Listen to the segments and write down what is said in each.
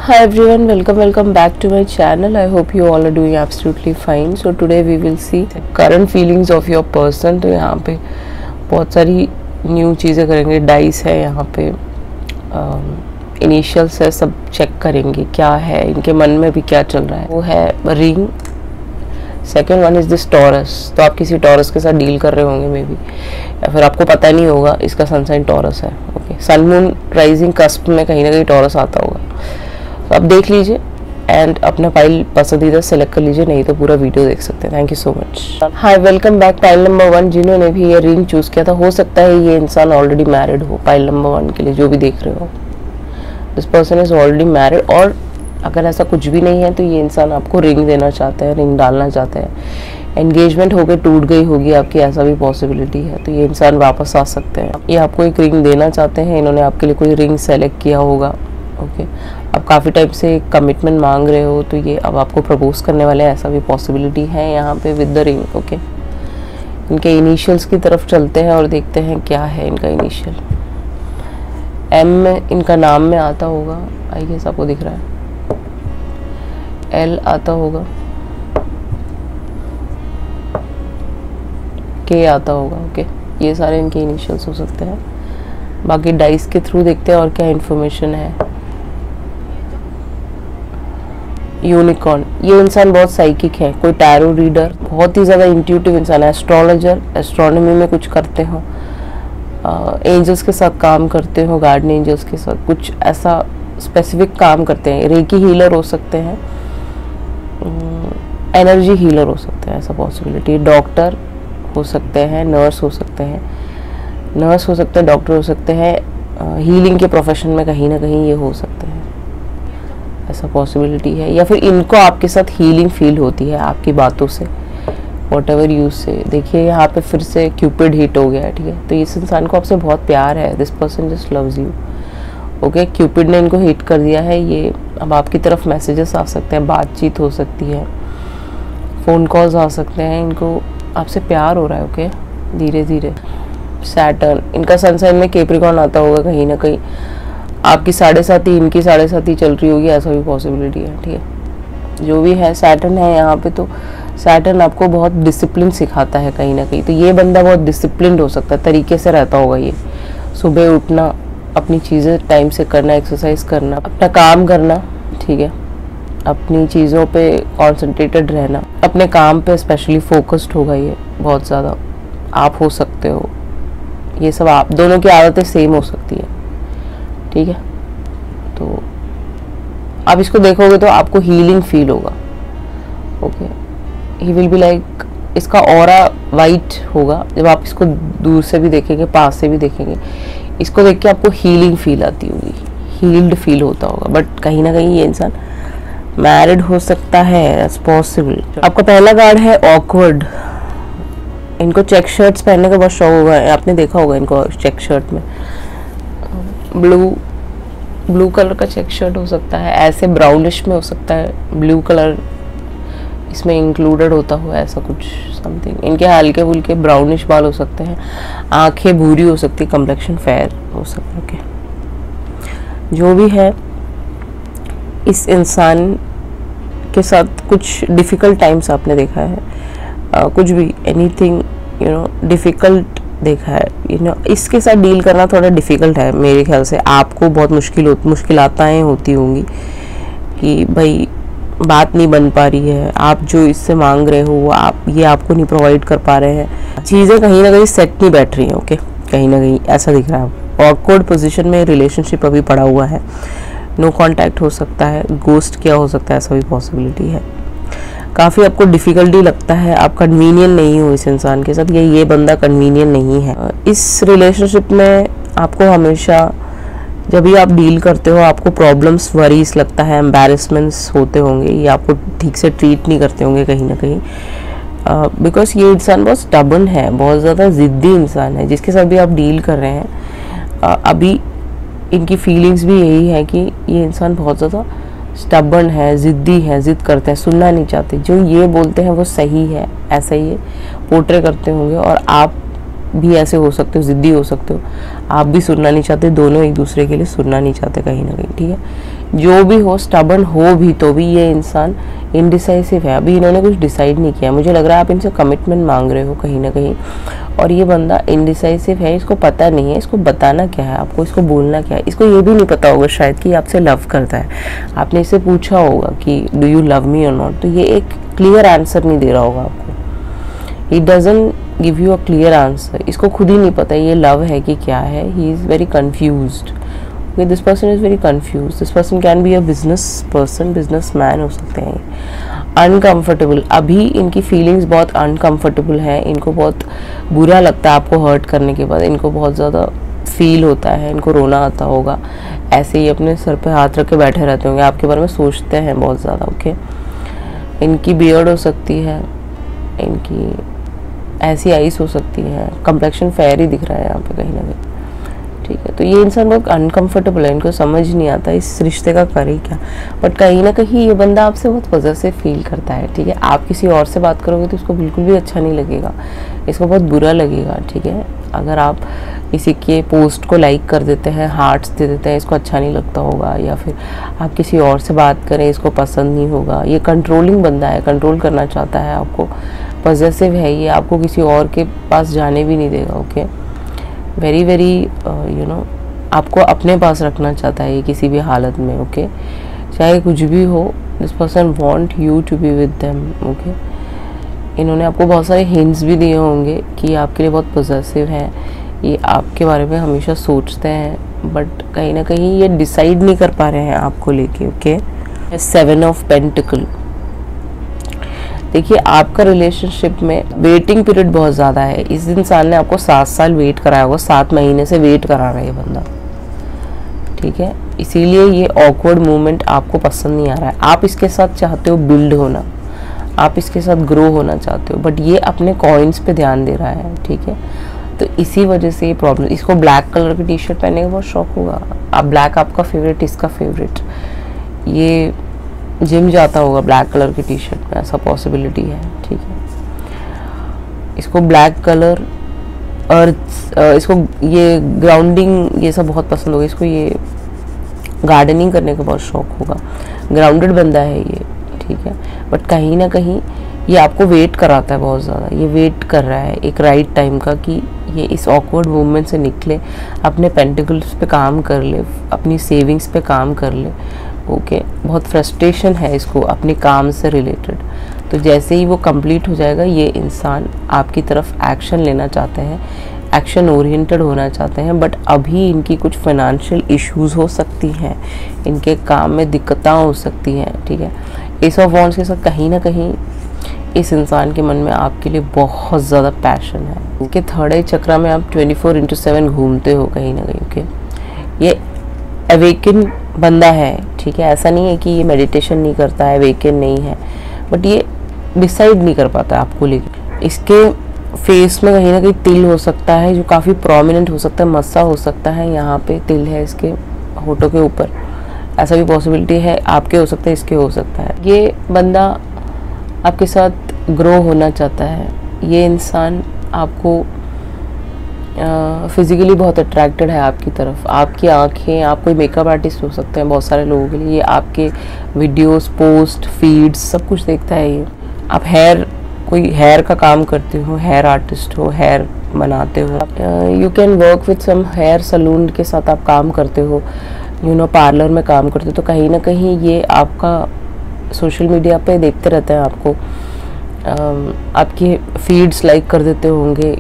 Hi everyone, welcome back to my channel. I hope you all are doing absolutely fine. So today we will see current feelings of your person. तो यहाँ पे बहुत सारी new चीज़ें करेंगे. Dice है यहाँ पे, इनिशियल्स है, सब चेक करेंगे क्या है इनके मन में भी क्या चल रहा है. वो है ring. Second one is this Taurus. तो आप किसी टॉरस के साथ डील कर रहे होंगे मे बी, या फिर आपको पता नहीं होगा इसका सनसाइन टॉरस है. Okay, sun moon rising cusp में कहीं ना कहीं टॉरस आता होगा. तो आप देख लीजिए एंड अपना फाइल पसंदीदा सेलेक्ट कर लीजिए, नहीं तो पूरा वीडियो देख सकते हैं. Thank you so much. Hi, welcome back. Pile number 1 जिन्होंने भी ये रिंग चूज़ किया था, हो सकता है ये इंसान ऑलरेडी मैरिड हो. पाइल नंबर 1 के लिए जो भी देख रहे हो, this person is already married. और अगर ऐसा कुछ भी नहीं है तो ये इंसान आपको रिंग देना चाहता है, रिंग डालना चाहता है. एंगेजमेंट हो गई, टूट गई होगी आपकी, ऐसा भी पॉसिबिलिटी है. तो ये इंसान वापस आ सकते हैं. ये आपको एक रिंग देना चाहते हैं. इन्होंने आपके लिए कोई रिंग सेलेक्ट किया होगा. ओके, आप काफ़ी टाइम से कमिटमेंट मांग रहे हो, तो ये अब आपको प्रपोज करने वाले हैं, ऐसा भी पॉसिबिलिटी है यहाँ पे विद द रिंग. ओके, इनके इनिशियल्स की तरफ चलते हैं और देखते हैं क्या है इनका इनिशियल. एम में इनका नाम में आता होगा, आई गेस आपको दिख रहा है. एल आता होगा, के आता होगा. ओके, ये सारे इनके इनिशियल्स हो सकते हैं. बाकी डाइस के थ्रू देखते हैं और क्या इन्फॉर्मेशन है. यूनिकॉर्न. ये इंसान बहुत साइकिक है, कोई टैरो रीडर, बहुत ही ज़्यादा इंट्यूटिव इंसान है. एस्ट्रोलॉजर, एस्ट्रोनॉमी में कुछ करते हो, एंजल्स के साथ काम करते हो, गार्डन एंजल्स के साथ कुछ ऐसा स्पेसिफिक काम करते हैं. रेकी हीलर हो सकते हैं, एनर्जी हीलर हो सकते हैं, ऐसा पॉसिबिलिटी. डॉक्टर हो सकते हैं, नर्स हो सकते हैं, नर्स हो सकते हैं, डॉक्टर हो सकते हैं. हीलिंग के प्रोफेशन में कहीं ना कहीं ये हो सकते हैं, ऐसा पॉसिबिलिटी है. या फिर इनको आपके साथ हीलिंग फील होती है आपकी बातों से, वॉट एवर यूज से. देखिए यहाँ पे फिर से क्यूपिड हिट हो गया है. ठीक है, तो इस इंसान को आपसे बहुत प्यार है. This person just loves you. Okay, cupid ने इनको हिट कर दिया है. ये अब आपकी तरफ मैसेजेस आ सकते हैं, बातचीत हो सकती है, फ़ोन कॉल्स आ सकते हैं. इनको आपसे प्यार हो रहा है. ओके, धीरे धीरे. सैटर्न, इनका सनसाइन में कैप्रिकॉर्न आता होगा कहीं ना कहीं. आपकी 7.5 इनकी 7.5 चल रही होगी, ऐसा भी पॉसिबिलिटी है. ठीक है, जो भी है सैटर्न है यहाँ पे. तो सैटर्न आपको बहुत डिसिप्लिन सिखाता है कहीं ना कहीं. तो ये बंदा बहुत डिसिप्लिन्ड हो सकता है, तरीके से रहता होगा. ये सुबह उठना, अपनी चीज़ें टाइम से करना, एक्सरसाइज करना, अपना काम करना. ठीक है, अपनी चीज़ों पे कॉन्सेंट्रेटेड रहना, अपने काम पे स्पेशली फोकस्ड होगा ये बहुत ज़्यादा. आप हो सकते हो, ये सब आप दोनों की आदतें सेम हो सकती है. ठीक है, तो आप इसको देखोगे तो आपको हीलिंग फील होगा. Okay, he will be like, इसका ऑरा वाइट होगा. जब आप इसको दूर से भी देखेंगे, पास से भी देखेंगे, इसको देख के आपको हीलिंग फील आती होगी, हील्ड फील होता होगा. बट कहीं ना कहीं ये इंसान मैरिड हो सकता है, एज पॉसिबल. आपका पहला कार्ड है ऑकवर्ड. इनको चेक शर्ट्स पहनने का बहुत शौक होगा, आपने देखा होगा इनको चेक शर्ट में. ब्लू कलर का चेक शर्ट हो सकता है, ऐसे ब्राउनिश में हो सकता है, ब्लू कलर इसमें इंक्लूडेड होता हुआ, ऐसा कुछ समथिंग. इनके हल्के फुल्के ब्राउनिश बाल हो सकते हैं, आंखें भूरी हो सकती है, कम्प्लेक्शन फेयर हो सकता है. ओके, जो भी है, इस इंसान के साथ कुछ डिफ़िकल्ट टाइम्स आपने देखा है. कुछ भी, एनीथिंग डिफ़िकल्ट देखा है. इसके साथ डील करना थोड़ा डिफ़िकल्ट है मेरे ख्याल से. आपको बहुत मुश्किलातें होती होंगी कि भाई बात नहीं बन पा रही है, आप जो इससे मांग रहे हो वो ये आपको नहीं प्रोवाइड कर पा रहे हैं. चीज़ें कहीं ना कहीं सेट नहीं बैठ रही हैं. ओके, कहीं ना कहीं ऐसा दिख रहा है. ऑकवर्ड पोजीशन में रिलेशनशिप अभी पड़ा हुआ है. नो कांटेक्ट हो सकता है, गोस्ट किया हो सकता है, ऐसा भी पॉसिबिलिटी है. काफ़ी आपको डिफ़िकल्टी लगता है, आप कन्वीनियंट नहीं हो इस इंसान के साथ, ये बंदा कन्वीनियंट नहीं है. इस रिलेशनशिप में आपको हमेशा जब भी आप डील करते हो आपको प्रॉब्लम्स, वरीज लगता है, एम्बैरेसमेंट्स होते होंगे. ये आपको ठीक से ट्रीट नहीं करते होंगे कहीं ना कहीं, बिकॉज ये इंसान बहुत स्टबर्न है, बहुत ज़्यादा ज़िद्दी इंसान है. जिसके साथ भी आप डील कर रहे हैं अभी, इनकी फीलिंग्स भी यही है कि ये इंसान बहुत ज़्यादा स्टबर्न है, ज़िद्दी है, ज़िद करते हैं, सुनना नहीं चाहते. जो ये बोलते हैं वो सही है, ऐसा ही पोर्ट्रे करते होंगे. और आप भी ऐसे हो सकते हो, ज़िद्दी हो सकते हो, आप भी सुनना नहीं चाहते. दोनों एक दूसरे के लिए सुनना नहीं चाहते कहीं ना कहीं. ठीक है, जो भी हो, स्टबर्न हो भी तो भी ये इंसान इनडिसाइसिव है। अभी इन्होंने कुछ डिसाइड नहीं किया। मुझे लग रहा है आप इनसे कमिटमेंट मांग रहे हो कहीं ना कहीं, और ये बंदा इनडिसाइसिव है, इसको पता नहीं है इसको बताना क्या है आपको, इसको बोलना क्या है। इसको ये भी नहीं पता होगा शायद कि आपसे लव करता है। आपने इससे पूछा होगा कि डू यू लव मी और नॉट, तो ये एक क्लियर आंसर नहीं दे रहा होगा आपको। He doesn't give you a clear answer. इसको खुद ही नहीं पता ये लव है कि क्या है। He is very confused. This person is very confuse. This person can be a business person, business man हो सकते हैं। अनकम्फर्टेबल, अभी इनकी फीलिंग्स बहुत अनकम्फर्टेबल है। इनको बहुत बुरा लगता है आपको हर्ट करने के बाद। इनको बहुत ज़्यादा फील होता है, इनको रोना आता होगा। ऐसे ही अपने सर पे हाथ रख के बैठे रहते होंगे, आपके बारे में सोचते हैं बहुत ज़्यादा। ओके, इनकी बियर्ड हो सकती है, इनकी ऐसी आइस हो सकती है, कम्प्लेक्शन फेयर ही दिख रहा है यहाँ पे कहीं ना कहीं। ठीक है, तो ये इंसान बहुत अनकंफर्टेबल है, इनको समझ नहीं आता इस रिश्ते का करे क्या। बट कहीं ना कहीं ये बंदा आपसे बहुत पॉजिटिव फील करता है। ठीक है, आप किसी और से बात करोगे तो इसको बिल्कुल भी अच्छा नहीं लगेगा, इसको बहुत बुरा लगेगा। ठीक है, अगर आप किसी के पोस्ट को लाइक कर देते हैं, हार्ट्स दे देते हैं, इसको अच्छा नहीं लगता होगा। या फिर आप किसी और से बात करें, इसको पसंद नहीं होगा। ये कंट्रोलिंग बंदा है, कंट्रोल करना चाहता है आपको, पॉजिटिव है ये, आपको किसी और के पास जाने भी नहीं देगा। Okay, very very you know आपको अपने पास रखना चाहता है ये किसी भी हालत में। ओके, चाहे कुछ भी हो, this person want you to be with them. Okay, इन्होंने आपको बहुत सारे हिंट्स भी दिए होंगे कि आपके लिए बहुत पॉजिटिव है, ये आपके बारे में हमेशा सोचते हैं, बट कहीं ना कहीं ये डिसाइड नहीं कर पा रहे हैं आपको लेके। ओके, 7 ऑफ पेंटिकल, देखिए आपका रिलेशनशिप में वेटिंग पीरियड बहुत ज़्यादा है। इस इंसान ने आपको 7 साल वेट कराया होगा, 7 महीने से वेट करा रहा है ये बंदा। ठीक है, इसीलिए ये ऑकवर्ड मूवमेंट आपको पसंद नहीं आ रहा है। आप इसके साथ चाहते हो बिल्ड होना, आप इसके साथ ग्रो होना चाहते हो, बट ये अपने कॉइन्स पे ध्यान दे रहा है। ठीक है, तो इसी वजह से ये प्रॉब्लम। इसको ब्लैक कलर की टी शर्ट पहनने का बहुत शौक होगा। आप ब्लैक आपका फेवरेट, इसका फेवरेट, ये जिम जाता होगा ब्लैक कलर की टी शर्ट में, ऐसा पॉसिबिलिटी है। ठीक है, इसको ब्लैक कलर अर्थ, इसको ये ग्राउंडिंग ये सब बहुत पसंद होगा। इसको ये गार्डनिंग करने का बहुत शौक होगा, ग्राउंडेड बंदा है ये। ठीक है, बट कहीं ना कहीं ये आपको वेट कराता है बहुत ज़्यादा। ये वेट कर रहा है एक राइट टाइम का कि ये इस ऑकवर्ड मूवमेंट से निकले, अपने पेंटिकल्स पे काम कर ले, अपनी सेविंग्स पे काम कर ले। ओके, बहुत फ्रस्ट्रेशन है इसको अपने काम से रिलेटेड। तो जैसे ही वो कंप्लीट हो जाएगा, ये इंसान आपकी तरफ एक्शन लेना चाहते हैं, एक्शन ओरिएंटेड होना चाहते हैं। बट अभी इनकी कुछ फाइनेंशियल इश्यूज हो सकती हैं, इनके काम में दिक्कतें हो सकती हैं। ठीक है, एस ऑफ वॉन्ड्स के साथ कहीं ना कहीं इस इंसान के मन में आपके लिए बहुत ज़्यादा पैशन है। इनके थर्ड आई चक्रा में आप 24/7 घूमते हो कहीं ना कहीं। ओके, ये अवेकन बंदा है। ठीक है, ऐसा नहीं है कि ये मेडिटेशन नहीं करता है, अवेकन नहीं है, बट ये डिसाइड नहीं कर पाता आपको लेकर। इसके फेस में कहीं ना कहीं तिल हो सकता है जो काफ़ी प्रोमिनेंट हो सकता है, मस्सा हो सकता है, यहाँ पे तिल है इसके होठों के ऊपर, ऐसा भी पॉसिबिलिटी है। आपके हो सकता है, इसके हो सकता है। ये बंदा आपके साथ ग्रो होना चाहता है। ये इंसान आपको फिज़िकली बहुत अट्रैक्टेड है आपकी तरफ। आपकी आंखें, आप कोई मेकअप आर्टिस्ट हो सकते हैं बहुत सारे लोगों के लिए। ये आपके वीडियोस, पोस्ट, फीड्स सब कुछ देखता है ये। आप कोई हेयर का काम करते हो, हेयर आर्टिस्ट हो, हेयर बनाते हो, you can work with some hair salon के साथ आप काम करते हो, पार्लर में काम करते हो। तो कहीं ना कहीं ये आपका सोशल मीडिया पे देखते रहते हैं आपको, आपकी फीड्स लाइक कर देते होंगे,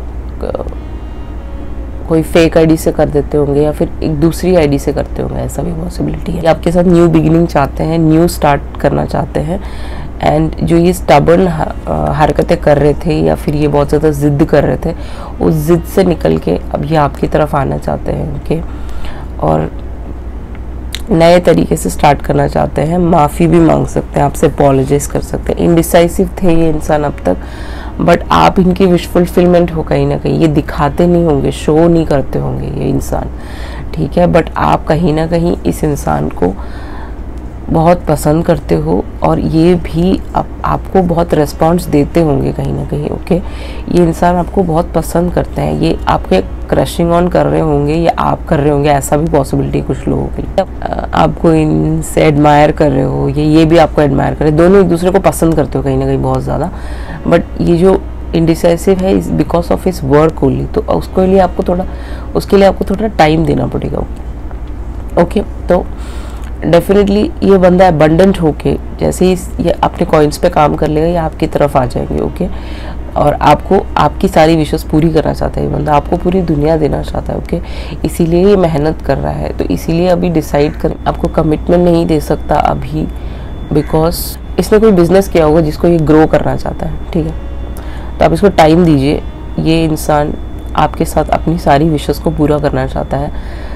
कोई फेक आईडी से कर देते होंगे या फिर एक दूसरी आईडी से करते होंगे, ऐसा भी पॉसिबिलिटी है। आपके साथ न्यू बिगिनिंग चाहते हैं, न्यू स्टार्ट करना चाहते हैं। एंड जो ये स्टबर्न हरकतें कर रहे थे या फिर ये बहुत ज़्यादा ज़िद्द कर रहे थे, उस ज़िद से निकल के अब ये आपकी तरफ आना चाहते हैं। ओके, और नए तरीके से स्टार्ट करना चाहते हैं। माफ़ी भी मांग सकते हैं, आपसे अपोलोजाइज कर सकते हैं। इनडिसाइसिव थे ये इंसान अब तक, बट आप इनकी विश फुलफिलमेंट हो कहीं ना कहीं। ये दिखाते नहीं होंगे, शो नहीं करते होंगे ये इंसान। ठीक है, बट आप कहीं ना कहीं इस इंसान को बहुत पसंद करते हो और ये भी आपको बहुत रिस्पॉन्स देते होंगे कहीं ना कहीं। ओके, ये इंसान आपको बहुत पसंद करते हैं, ये आपके क्रशिंग ऑन कर रहे होंगे या आप कर रहे होंगे, ऐसा भी पॉसिबिलिटी कुछ लोगों के लिए। आपको इनसे एडमायर कर रहे हो, ये भी आपको एडमायर कर रहे, दोनों एक दूसरे को पसंद करते हो कहीं ना कहीं बहुत ज़्यादा। बट ये जो इंडिसाइसिव है is because of his work only, तो उसके लिए आपको थोड़ा टाइम देना पड़ेगा। ओके, तो डेफिनेटली ये बंदा अबंडेंट होके जैसे ही ये अपने कॉइन्स पे काम कर लेगा, ये आपकी तरफ आ जाएंगे। ओके, और आपको आपकी सारी विशेष पूरी करना चाहता है ये बंदा, आपको पूरी दुनिया देना चाहता है। ओके, इसीलिए ये मेहनत कर रहा है। तो इसीलिए अभी डिसाइड कर, आपको कमिटमेंट नहीं दे सकता अभी, बिकॉज इसने कोई बिजनेस किया होगा जिसको ये ग्रो करना चाहता है। ठीक है, तो आप इसको टाइम दीजिए। ये इंसान आपके साथ अपनी सारी विशेष को पूरा करना चाहता है,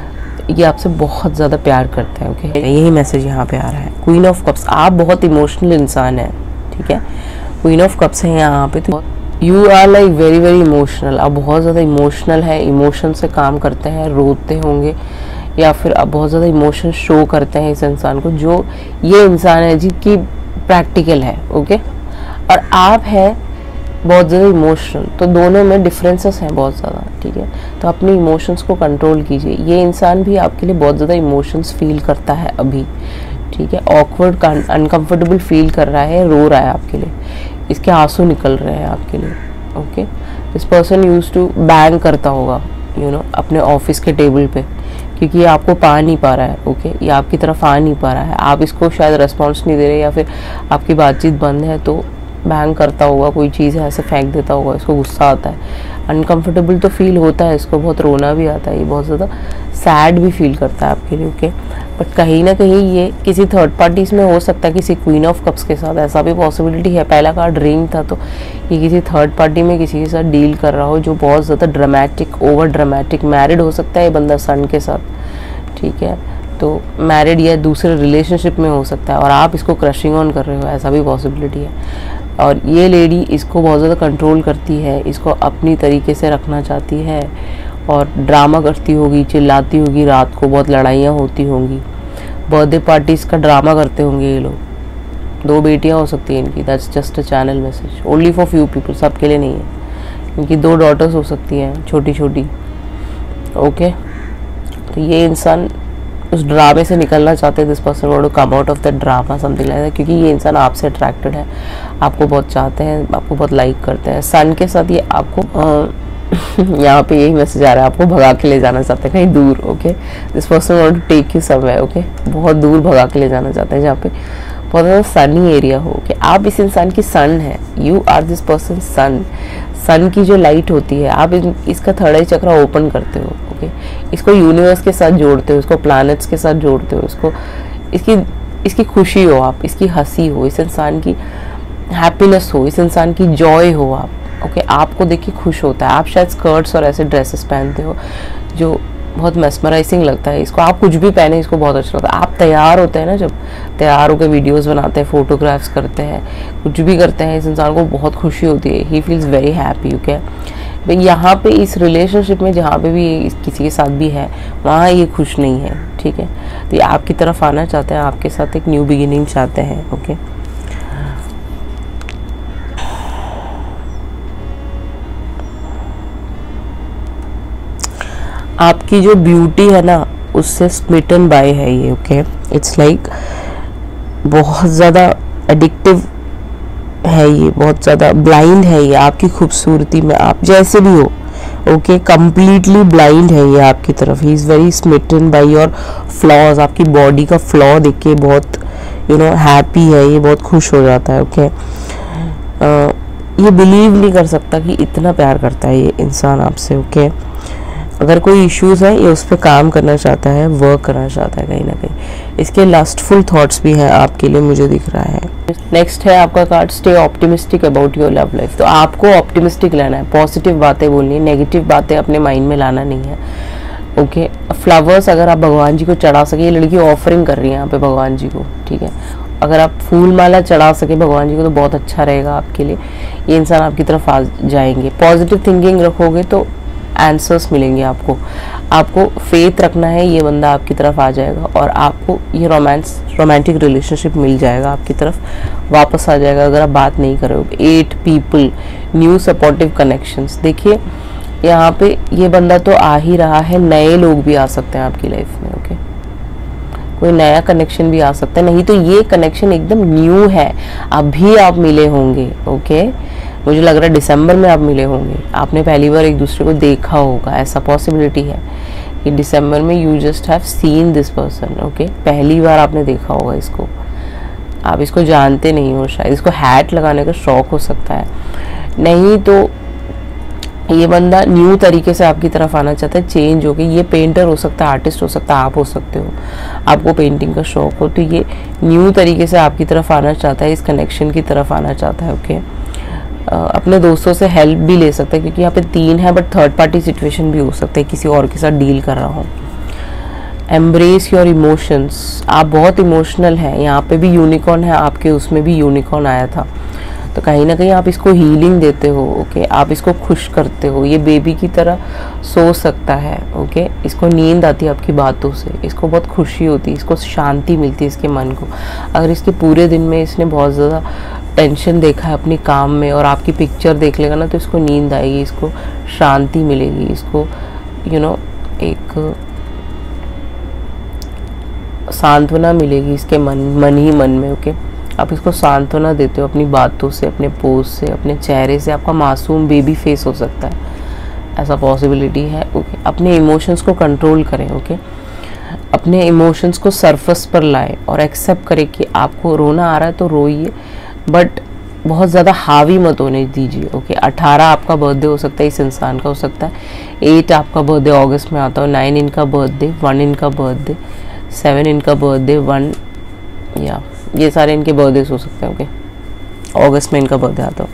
ये आपसे बहुत ज़्यादा प्यार करता है। ओके, यही मैसेज यहाँ पे आ रहा है। क्वीन ऑफ कप्स, आप बहुत इमोशनल इंसान है। ठीक है, क्वीन ऑफ कप्स है यहाँ पे, तो you are like very very emotional. आप बहुत ज़्यादा इमोशनल है, इमोशन से काम करते हैं, रोते होंगे या फिर आप बहुत ज़्यादा इमोशन शो करते हैं इस इंसान को, जो ये इंसान है जिसकी प्रैक्टिकल है। ओके, और आप है बहुत ज़्यादा इमोशनल, तो दोनों में डिफरेंसेस हैं बहुत ज़्यादा। ठीक है, तो अपने इमोशंस को कंट्रोल कीजिए। ये इंसान भी आपके लिए बहुत ज़्यादा इमोशंस फील करता है अभी। ठीक है, ऑकवर्ड अनकंफर्टेबल फील कर रहा है, रो रहा है आपके लिए, इसके आंसू निकल रहे हैं आपके लिए। Okay, this person use to bang करता होगा अपने ऑफिस के टेबल पे, क्योंकि ये आपको पा नहीं पा रहा है। ओके, ये आपकी तरफ आ नहीं पा रहा है, आप इसको शायद रेस्पॉन्स नहीं दे रहे या फिर आपकी बातचीत बंद है, तो बैंग करता होगा, कोई चीज़ है ऐसे फेंक देता होगा, इसको गुस्सा आता है, अनकंफर्टेबल तो फील होता है, इसको बहुत रोना भी आता है, ये बहुत ज़्यादा सैड भी फील करता है आपके लिए। ओके, बट कहीं ना कहीं ये किसी थर्ड पार्टीज में हो सकता है, किसी क्वीन ऑफ कप्स के साथ, ऐसा भी पॉसिबिलिटी है। पहला कार्ड रिंग था, तो ये किसी थर्ड पार्टी में किसी के साथ डील कर रहा हो जो बहुत ज़्यादा ड्रामेटिक, ओवर ड्रामेटिक। मैरिड हो सकता है ये बंदा सन के साथ। ठीक है, तो मैरिड या दूसरे रिलेशनशिप में हो सकता है और आप इसको क्रशिंग ऑन कर रहे हो, ऐसा भी पॉसिबिलिटी है। और ये लेडी इसको बहुत ज़्यादा कंट्रोल करती है, इसको अपनी तरीके से रखना चाहती है और ड्रामा करती होगी, चिल्लाती होगी, रात को बहुत लड़ाइयाँ होती होंगी, बर्थडे पार्टीज़ का ड्रामा करते होंगे ये लोग। 2 बेटियाँ हो सकती हैं इनकी, that's just a channel message, only for few people, सबके लिए नहीं है। इनकी 2 डॉटर्स हो सकती हैं छोटी छोटी। ओके, तो ये इंसान उस ड्रामे से निकलना चाहते हैं, this person want to come out of that drama, something like that, क्योंकि ये इंसान आपसे अट्रैक्टेड है, आपको बहुत चाहते हैं, आपको बहुत लाइक करते हैं। सन के साथ ये आपको यहाँ पे यही मैसेज आ रहा है, आपको भगा के ले जाना चाहते हैं कहीं दूर। Okay, this person want to take you somewhere. Okay, बहुत दूर भगा के ले जाना चाहते हैं जहाँ पे बहुत ज़्यादा सनी एरिया हो। कि आप इस इंसान की सन है, you are this person sun. Sun की जो लाइट होती है, आप इसका थर्ड आई चक्रा ओपन करते हो। ओके, इसको यूनिवर्स के साथ जोड़ते हो, इसको प्लैनेट्स के साथ जोड़ते हो, इसको इसकी खुशी हो आप, इसकी हंसी हो, इस इंसान की हैप्पीनेस हो, इस इंसान की जॉय हो आप। ओके, आपको देख के खुश होता है। आप शायद स्कर्ट्स और ऐसे ड्रेसेस पहनते हो जो बहुत मेस्मराइजिंग लगता है इसको, आप कुछ भी पहने इसको बहुत अच्छा लगता है। आप तैयार होते हैं ना, जब तैयार होकर वीडियोस बनाते हैं, फोटोग्राफ्स करते हैं, कुछ भी करते हैं, इस इंसान को बहुत खुशी होती है, he feels very happy. Okay, भाई यहाँ पे इस रिलेशनशिप में जहाँ पे भी किसी के साथ भी है, वहाँ ये खुश नहीं है। ठीक है, तो ये आपकी तरफ आना चाहते हैं, आपके साथ एक न्यू बिगिनिंग चाहते हैं। ओके, आपकी जो ब्यूटी है ना, उससे स्मिटन बाय है ये। ओके, इट्स लाइक बहुत ज़्यादा एडिक्टिव है ये, बहुत ज़्यादा ब्लाइंड है ये आपकी खूबसूरती में, आप जैसे भी हो। ओके, कंप्लीटली ब्लाइंड है ये आपकी तरफ। He is very smitten by your flaws, आपकी बॉडी का फ्लॉ देख के बहुत हैप्पी है ये, बहुत खुश हो जाता है। ओके, ये बिलीव नहीं कर सकता कि इतना प्यार करता है ये इंसान आपसे। ओके, अगर कोई इश्यूज है ये उस पर काम करना चाहता है, वर्क करना चाहता है कहीं ना कहीं। इसके लस्टफुल थॉट्स भी हैं आपके लिए, मुझे दिख रहा है। नेक्स्ट है आपका card stay optimistic about your love life. तो आपको ऑप्टिमिस्टिक रहना है, पॉजिटिव बातें बोलनी है, नेगेटिव बातें अपने माइंड में लाना नहीं है। ओके, फ्लावर्स अगर आप भगवान जी को चढ़ा सके, ये लड़की ऑफरिंग कर रही है यहाँ पे भगवान जी को। ठीक है, अगर आप फूल माला चढ़ा सके भगवान जी को तो बहुत अच्छा रहेगा आपके लिए, ये इंसान आपकी तरफ आ जाएंगे। पॉजिटिव थिंकिंग रखोगे तो आंसर्स मिलेंगे आपको फेथ रखना है, ये बंदा आपकी तरफ आ जाएगा और आपको ये रोमांटिक रिलेशनशिप मिल जाएगा, आपकी तरफ वापस आ जाएगा अगर आप बात नहीं कर रहे हो। 8 पीपल, न्यू सपोर्टिव कनेक्शंस। देखिए यहाँ पे ये बंदा तो आ ही रहा है, नए लोग भी आ सकते हैं आपकी लाइफ में, ओके। कोई नया कनेक्शन भी आ सकता है, नहीं तो ये कनेक्शन एकदम न्यू है, अभी आप मिले होंगे, ओके। मुझे लग रहा है दिसंबर में आप मिले होंगे, आपने पहली बार एक दूसरे को देखा होगा, ऐसा पॉसिबिलिटी है कि दिसंबर में you just have seen this person, okay. पहली बार आपने देखा होगा इसको, आप इसको जानते नहीं हो, शायद इसको हैट लगाने का शौक हो सकता है, नहीं तो ये बंदा न्यू तरीके से आपकी तरफ आना चाहता है, चेंज हो गई। ये पेंटर हो सकता है, आर्टिस्ट हो सकता है, आप हो सकते हो, आपको पेंटिंग का शौक हो, तो ये न्यू तरीके से आपकी तरफ आना चाहता है, इस कनेक्शन की तरफ आना चाहता है, ओके। अपने दोस्तों से हेल्प भी ले सकता है, क्योंकि यहाँ पे 3 है, बट थर्ड पार्टी सिचुएशन भी हो सकता है, किसी और के साथ डील कर रहा हो। एम्ब्रेस योर इमोशंस, आप बहुत इमोशनल हैं, यहाँ पे भी यूनिकॉर्न है आपके, उसमें भी यूनिकॉर्न आया था, तो कहीं ना कहीं आप इसको हीलिंग देते हो, ओके। आप इसको खुश करते हो, ये बेबी की तरह सो सकता है, ओके। इसको नींद आती है आपकी बातों से, इसको बहुत खुशी होती है, इसको शांति मिलती है इसके मन को। अगर इसके पूरे दिन में इसने बहुत ज़्यादा टेंशन देखा है अपने काम में और आपकी पिक्चर देख लेगा ना, तो इसको नींद आएगी, इसको शांति मिलेगी, इसको एक सांत्वना मिलेगी इसके मन ही मन में, ओके। आप इसको सांत्वना देते हो अपनी बातों से, अपने पोज से, अपने चेहरे से, आपका मासूम बेबी फेस हो सकता है, ऐसा पॉसिबिलिटी है, ओके। अपने इमोशंस को कंट्रोल करें, ओके। अपने इमोशंस को सरफेस पर लाएं और एक्सेप्ट करें कि आपको रोना आ रहा है तो रोइए, बट बहुत ज़्यादा हावी मत होने दीजिए, ओके। 18 आपका बर्थडे हो सकता है, इस इंसान का हो सकता है, 8 आपका बर्थडे अगस्त में आता हो, 9 इनका बर्थडे, 1 इनका बर्थडे, 7 इनका बर्थडे, 1 या ये सारे इनके बर्थडेज हो सकते हैं, ओके। अगस्त में इनका बर्थडे आता हो।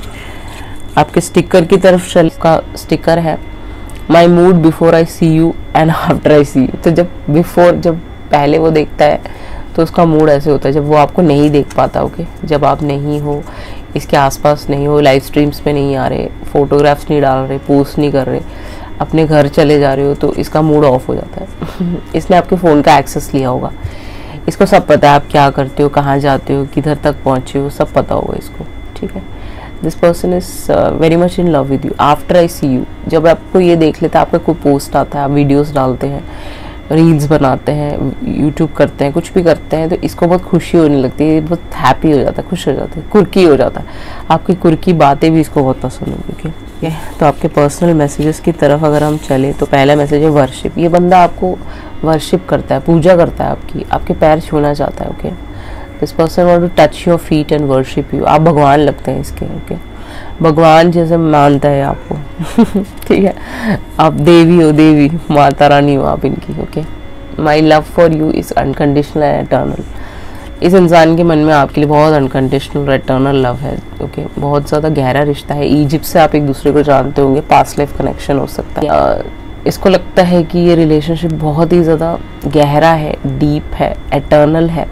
आपके स्टिकर की तरफ का स्टिकर है my mood before I see you and after I see you. तो जब पहले वो देखता है तो उसका मूड ऐसे होता है, जब वो आपको नहीं देख पाता, ओके। जब आप नहीं हो, इसके आसपास नहीं हो, लाइव स्ट्रीम्स पे नहीं आ रहे, फोटोग्राफ्स नहीं डाल रहे, पोस्ट नहीं कर रहे, अपने घर चले जा रहे हो, तो इसका मूड ऑफ हो जाता है। इसने आपके फ़ोन का एक्सेस लिया होगा, इसको सब पता है आप क्या करते हो, कहाँ जाते हो, किधर तक पहुँचे हो, सब पता होगा इसको, ठीक है। This person is very much in love with you after I see you. जब आपको ये देख लेता है, आपका कोई पोस्ट आता है, आप वीडियोस डालते हैं, रील्स बनाते हैं, यूट्यूब करते हैं, कुछ भी करते हैं, तो इसको बहुत खुशी होने लगती है, बहुत हैप्पी हो जाता है, खुश हो जाता है, कुर्की हो जाता है, आपकी कुर्की बातें भी इसको बहुत पसंद होगी, ठीक है। तो आपके पर्सनल मैसेजेस की तरफ अगर हम चले तो पहला मैसेज है वर्शिप। ये बंदा आपको वर्शिप करता है, पूजा करता है, आपके पैर छूना चाहता है, okay. This person want to touch your feet and worship you. आप भगवान लगते हैं इसके, ओके। भगवान जैसे मानता है आपको, ठीक है। आप देवी हो, देवी माता रानी हो आप इनकी, okay. My love for you is unconditional and eternal. इस इंसान के मन में आपके लिए बहुत अनकंडीशनल एटर्नल लव है, ओके। बहुत ज़्यादा गहरा रिश्ता है, इजिप्ट से आप एक दूसरे को जानते होंगे, पास्ट लाइफ कनेक्शन हो सकता है। इसको लगता है कि ये रिलेशनशिप बहुत ही ज़्यादा गहरा है, डीप है, एटर्नल है,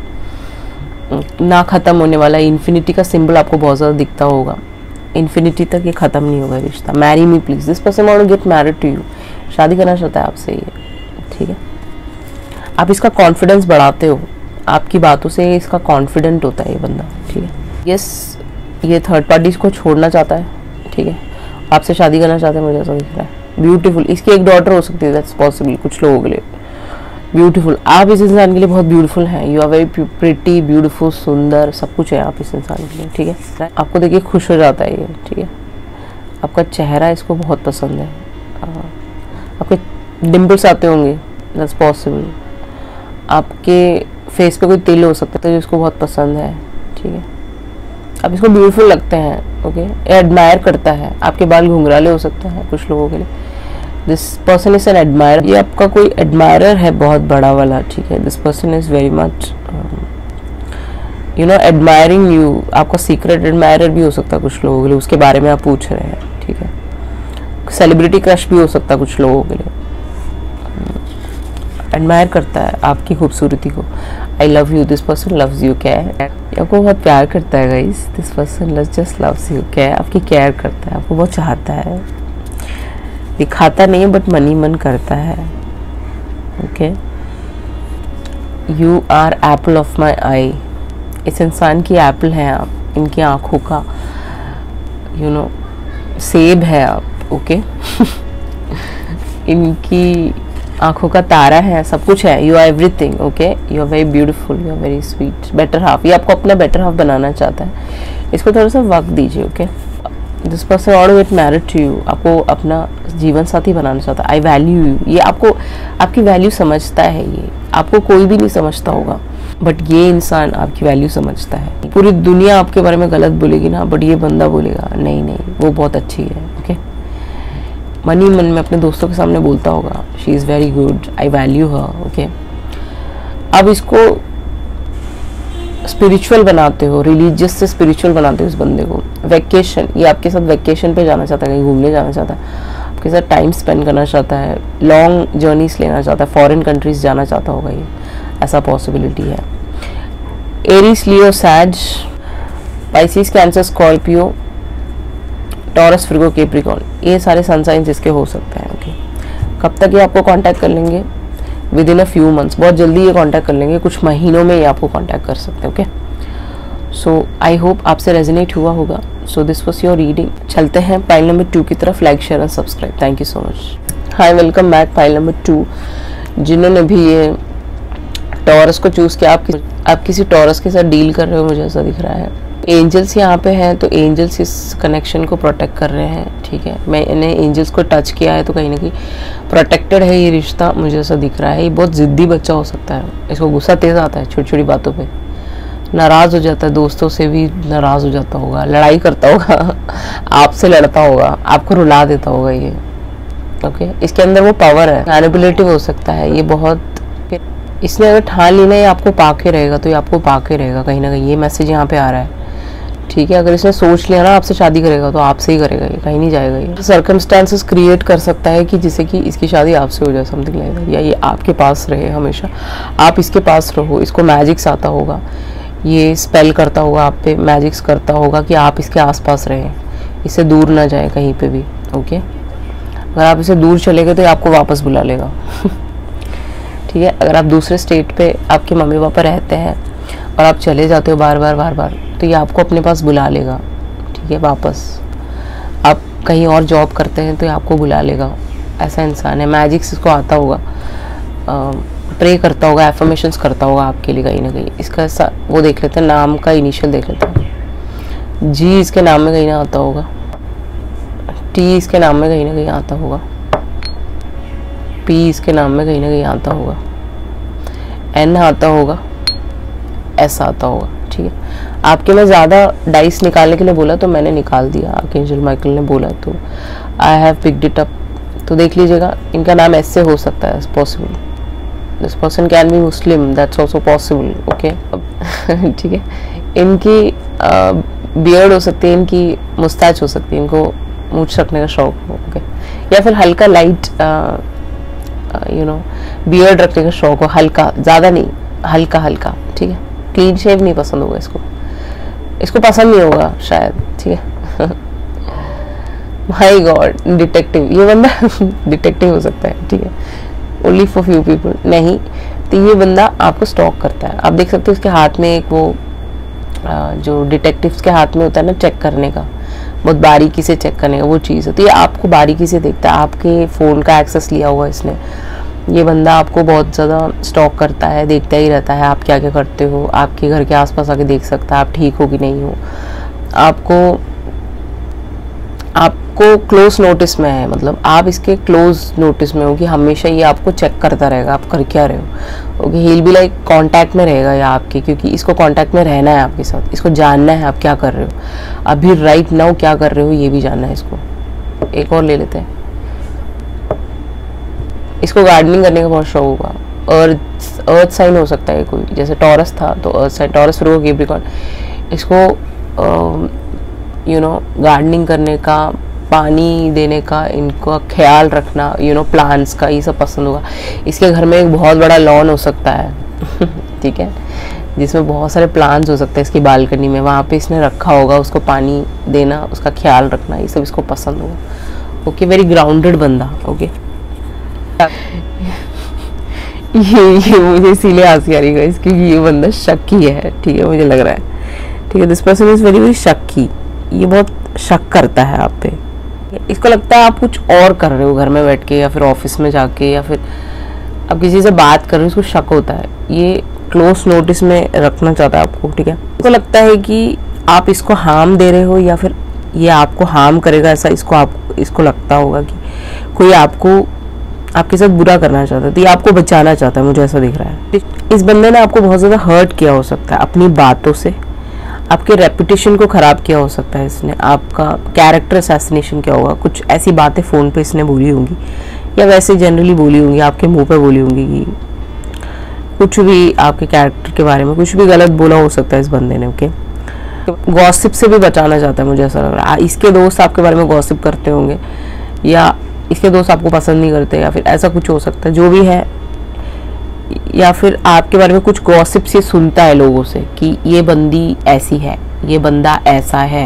ना ख़त्म होने वाला। इन्फिनिटी का सिंबल आपको बहुत ज़्यादा दिखता होगा, इन्फिनिटी तक ये ख़त्म नहीं होगा रिश्ता। Marry me please, this person want to get married to you. शादी करना चाहता है आपसे ये, ठीक है। आप इसका कॉन्फिडेंस बढ़ाते हो, आपकी बातों से इसका कॉन्फिडेंट होता है ये बंदा, ठीक है। यस, ये थर्ड पार्टी को छोड़ना चाहता है, ठीक है, आपसे शादी करना चाहता है, मुझे ऐसा दिख रहा है। ब्यूटीफुल, इसकी एक डॉटर हो सकती है, दैट्स पॉसिबल कुछ लोगों के लिए। ब्यूटीफुल, आप इस इंसान के लिए बहुत ब्यूटीफुल हैं, you are very pretty, beautiful, सुंदर, सब कुछ है आप इस इंसान के लिए, ठीक है। आपको देखिए खुश हो जाता है ये, ठीक है। आपका चेहरा इसको बहुत पसंद है, आपके डिम्पल्स आते होंगे, दैट्स पॉसिबल। आपके फेस पे कोई तिल हो सकता है जो इसको बहुत पसंद है, ठीक है। आप इसको ब्यूटीफुल लगते हैं, ओके। एडमायर करता है, आपके बाल घुंघराले हो सकते हैं कुछ लोगों के लिए। This person is an admire, ये आपका कोई एडमायरर है बहुत बड़ा वाला, ठीक है। This person is very much admiring you. आपका सीक्रेट एडमायरर भी हो सकता है कुछ लोगों के लिए, उसके बारे में आप पूछ रहे हैं, ठीक है। सेलिब्रिटी क्रश भी हो सकता है कुछ लोगों के लिए, एडमायर करता है आपकी खूबसूरती को। I love you, this person loves you, care, आपको बहुत प्यार करता है guys. This person just loves you, care, आपकी केयर करता है, आपको बहुत चाहता है। दिखाता नहीं है बट मनी मन करता है। Okay, you are apple of my eye. इस इंसान की एप्पल है आप, इनकी आंखों का सेब है आप। ओके इनकी आंखों का तारा है, सब कुछ है। You are everything. Okay, you are very beautiful, you are very sweet. Better half, ये आपको अपना बेटर हाफ बनाना चाहता है, इसको थोड़ा सा वक्त दीजिए। Okay, this person want to get married to you, आपको अपना जीवन साथी बनाना चाहता है। आई वैल्यू यू, ये आपको आपकी वैल्यू समझता है। ये आपको कोई भी नहीं समझता होगा बट ये इंसान आपकी वैल्यू समझता है। पूरी दुनिया आपके बारे में गलत बोलेगी ना, बट ये बंदा बोलेगा नहीं नहीं वो बहुत अच्छी है। ओके, मनी मन में अपने दोस्तों के सामने बोलता होगा she is very good, I value her. Okay, अब इसको स्पिरिचुअल बनाते हो, रिलीजियस से स्पिरिचुअल बनाते हो इस बंदे को। वैकेशन, ये आपके साथ वैकेशन पे जाना चाहता है, कहीं घूमने जाना चाहता है, आपके साथ टाइम स्पेंड करना चाहता है, लॉन्ग जर्नीज लेना चाहता है, फॉरेन कंट्रीज जाना चाहता होगा, ये ऐसा पॉसिबिलिटी है। Aries, Leo, Sag, Pisces, Cancer, Scorpio, Taurus, Virgo, Capricorn, ये सारे सन साइंस इसके हो सकते हैं। ओके, कब तक ये आपको कांटेक्ट कर लेंगे? Within a few months, बहुत जल्दी ये कांटेक्ट कर लेंगे, कुछ महीनों में ये आपको कांटेक्ट कर सकते हैं। ओके, सो आई होप आपसे रेजोनेट हुआ होगा। So this was your reading. चलते हैं पाइल नंबर 2 की तरफ। Like, share and subscribe. Thank you so much. Hi, welcome back. Pile number 2, जिन्होंने भी ये टॉरस को चूज़ किया, आप किसी टॉरस के साथ डील कर रहे हो, मुझे ऐसा दिख रहा है। एंजल्स यहाँ पे हैं, तो एंजल्स इस कनेक्शन को प्रोटेक्ट कर रहे हैं। ठीक है, मैंने एंजल्स को टच किया है तो कहीं ना कहीं प्रोटेक्टेड है ये रिश्ता, मुझे ऐसा दिख रहा है। ये बहुत ज़िद्दी बच्चा हो सकता है, इसको गुस्सा तेज़ आता है, छोटी छोटी बातों पे नाराज़ हो जाता है, दोस्तों से भी नाराज़ हो जाता होगा, लड़ाई करता होगा आपसे लड़ता होगा, आपको रुला देता होगा ये। ओके, इसके अंदर वो पावर है, मैनिपुलेटिव हो सकता है ये बहुत। इसने अगर ठान ली ना ये आपको पाके रहेगा, तो ये आपको पाके रहेगा कहीं ना कहीं, ये मैसेज यहाँ पे आ रहा है। ठीक है, अगर इसने सोच लिया ना आपसे शादी करेगा तो आपसे ही करेगा, ये कहीं नहीं जाएगा। ये सर्कमस्टांसेस क्रिएट कर सकता है कि जिससे कि इसकी शादी आपसे हो जाए, समथिंग लाइक दैट, या ये आपके पास रहे हमेशा, आप इसके पास रहो। इसको मैजिक्स आता होगा, ये स्पेल करता होगा आप पे, मैजिक्स करता होगा कि आप इसके आसपास रहें, इससे दूर ना जाए कहीं पे भी। ओके, अगर आप इससे दूर चले गए तो ये आपको वापस बुला लेगा ठीक है, अगर आप दूसरे स्टेट पे आपके मम्मी पापा रहते हैं और आप चले जाते हो बार बार, तो ये आपको अपने पास बुला लेगा। ठीक है, वापस आप कहीं और जॉब करते हैं तो ये आपको बुला लेगा। ऐसा इंसान है, मैजिक्स इसको आता होगा, प्रे करता होगा, एफर्मेशंस करता होगा आपके लिए कहीं ना कहीं। इसका वो देख लेते हैं, नाम का इनिशियल देख लेते हैं। जी इसके नाम में कहीं ना आता होगा, टी इसके नाम में कहीं ना कहीं आता होगा, पी इसके नाम में कहीं ना कहीं आता होगा, एन आता होगा, एस आता होगा। ठीक है, आपके में ज़्यादा डाइस निकालने के लिए बोला तो मैंने निकाल दिया, आर्कएंजल माइकल ने बोला तो I have picked it up. तो देख लीजिएगा, इनका नाम ऐसे हो सकता है, possible. This person can be Muslim, that's also possible. Okay, ठीक है, इनकी बियर्ड हो सकती है, इनकी मुस्ताच हो सकती है, इनको मूछ रखने का शौक हो। ओके, या फिर हल्का लाइट बियर्ड रखने का शौक हो, हल्का, ज़्यादा नहीं, हल्का हल्का। ठीक है, क्लीन शेव नहीं पसंद होगा इसको पसंद नहीं होगा शायद। ठीक है माय गॉड, डिटेक्टिव, ये बंदा डिटेक्टिव हो सकता है। ठीक है, ओनली फॉर फ्यू पीपल। नहीं तो ये बंदा आपको स्टॉक करता है। आप देख सकते हो उसके हाथ में एक वो जो डिटेक्टिव्स के हाथ में होता है ना, चेक करने का, बहुत बारीकी से चेक करने का वो चीज़ है। तो ये आपको बारीकी से देखता है, आपके फ़ोन का एक्सेस लिया हुआ इसने। ये बंदा आपको बहुत ज़्यादा स्टॉक करता है, देखता ही रहता है आप क्या क्या करते हो, आपके घर के आसपास आके देख सकता है आप ठीक हो कि नहीं हो। आपको क्लोज नोटिस में है, मतलब आप इसके क्लोज नोटिस में हो कि हमेशा ये आपको चेक करता रहेगा आप कर क्या रहे हो। Okay, he will be like contact में रहेगा या आपके, क्योंकि इसको कांटेक्ट में रहना है आपके साथ, इसको जानना है आप क्या कर रहे हो अभी राइट नाउ, क्या कर रहे हो ये भी जानना है इसको। एक और ले लेते हैं, इसको गार्डनिंग करने का बहुत शौक होगा। अर्थ साइन हो सकता है कोई, जैसे टॉरस था तो earth sign, Taurus Virgo Capricorn. इसको गार्डनिंग करने का, पानी देने का, इनका ख्याल रखना, प्लांट्स का, ये सब पसंद होगा। इसके घर में एक बहुत बड़ा लॉन हो सकता है ठीक है, जिसमें बहुत सारे प्लांट्स हो सकते हैं इसकी बालकनी में, वहाँ पे इसने रखा होगा, उसको पानी देना, उसका ख्याल रखना, ये सब इसको पसंद होगा। ओके, वेरी ग्राउंडेड बंदा। ओके, ये मुझे इसीलिए हंसी आ रही है क्योंकि ये बंदा शक्की है, ठीक है, मुझे लग रहा है, ठीक है। This person is very very शक्की, ये बहुत शक करता है आप पे। इसको लगता है आप कुछ और कर रहे हो घर में बैठ के, या फिर ऑफिस में जाके, या फिर आप किसी से बात कर रहे हो, इसको शक होता है। ये क्लोज नोटिस में रखना चाहता है आपको, ठीक है। इसको लगता है कि आप इसको हार्म दे रहे हो, या फिर ये आपको हार्म करेगा, ऐसा इसको लगता होगा कि कोई आपके साथ बुरा करना चाहता है, तो ये आपको बचाना चाहता है, मुझे ऐसा दिख रहा है। इस बंदे ने आपको बहुत ज़्यादा हर्ट किया हो सकता है अपनी बातों से, आपके रेपुटेशन को ख़राब किया हो सकता है इसने, आपका कैरेक्टर असैसिनेशन किया होगा, कुछ ऐसी बातें फ़ोन पे इसने बोली होंगी, या वैसे जनरली बोली होंगी, आपके मुंह पे बोली होंगी कि कुछ भी आपके कैरेक्टर के बारे में कुछ भी गलत बोला हो सकता है इस बंदे ने। ओके, गॉसिप से भी बचाना चाहता है, मुझे ऐसा लग रहा है। इसके दोस्त आपके बारे में गॉसिप करते होंगे, या इसके दोस्त आपको पसंद नहीं करते, या फिर ऐसा कुछ हो सकता है, जो भी है। या फिर आपके बारे में कुछ गॉसिप से सुनता है लोगों से कि ये बंदी ऐसी है, ये बंदा ऐसा है,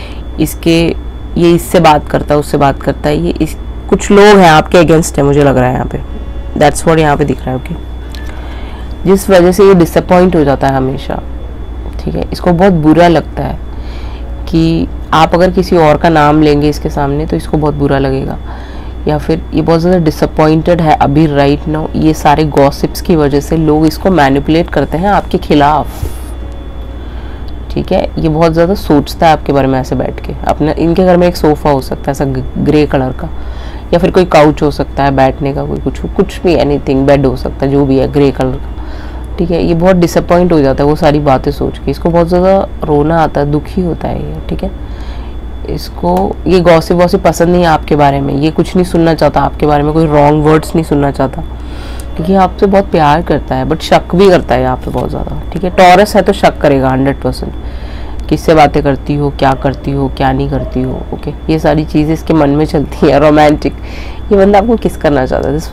ये इससे बात करता है, उससे बात करता है, कुछ लोग हैं आपके अगेंस्ट है, मुझे लग रहा है यहाँ पे। दैट्स व्हाट यहाँ पे दिख रहा है। ओके, जिस वजह से ये डिसअपॉइंट हो जाता है हमेशा, ठीक है। इसको बहुत बुरा लगता है कि आप अगर किसी और का नाम लेंगे इसके सामने तो इसको बहुत बुरा लगेगा, या फिर ये बहुत ज़्यादा डिसअपॉइंटेड है अभी राइट नाउ। ये सारे गॉसिप्स की वजह से लोग इसको मैनिपुलेट करते हैं आपके खिलाफ, ठीक है। ये बहुत ज़्यादा सोचता है आपके बारे में ऐसे बैठ के। अपने इनके घर में एक सोफ़ा हो सकता है ऐसा ग्रे कलर का, या फिर कोई काउच हो सकता है बैठने का, कोई कुछ भी, एनीथिंग, बेड हो सकता है, जो भी है ग्रे कलर का, ठीक है। ये बहुत डिसअपॉइंट हो जाता है वो सारी बातें सोच के, इसको बहुत ज़्यादा रोना आता है, दुखी होता है ये, ठीक है। इसको ये गॉसिप पसंद नहीं है आपके बारे में, ये कुछ नहीं सुनना चाहता आपके बारे में, कोई रॉन्ग वर्ड्स नहीं सुनना चाहता, क्योंकि आपसे बहुत प्यार करता है, बट शक भी करता है यहाँ पे बहुत ज़्यादा, ठीक है। टॉरस है तो शक करेगा 100%, किससे बातें करती हो, क्या करती हो, क्या नहीं करती हो। ओके, ये सारी चीज़ें इसके मन में चलती है। रोमांटिक, ये बंदा आपको किस करना चाहता है, this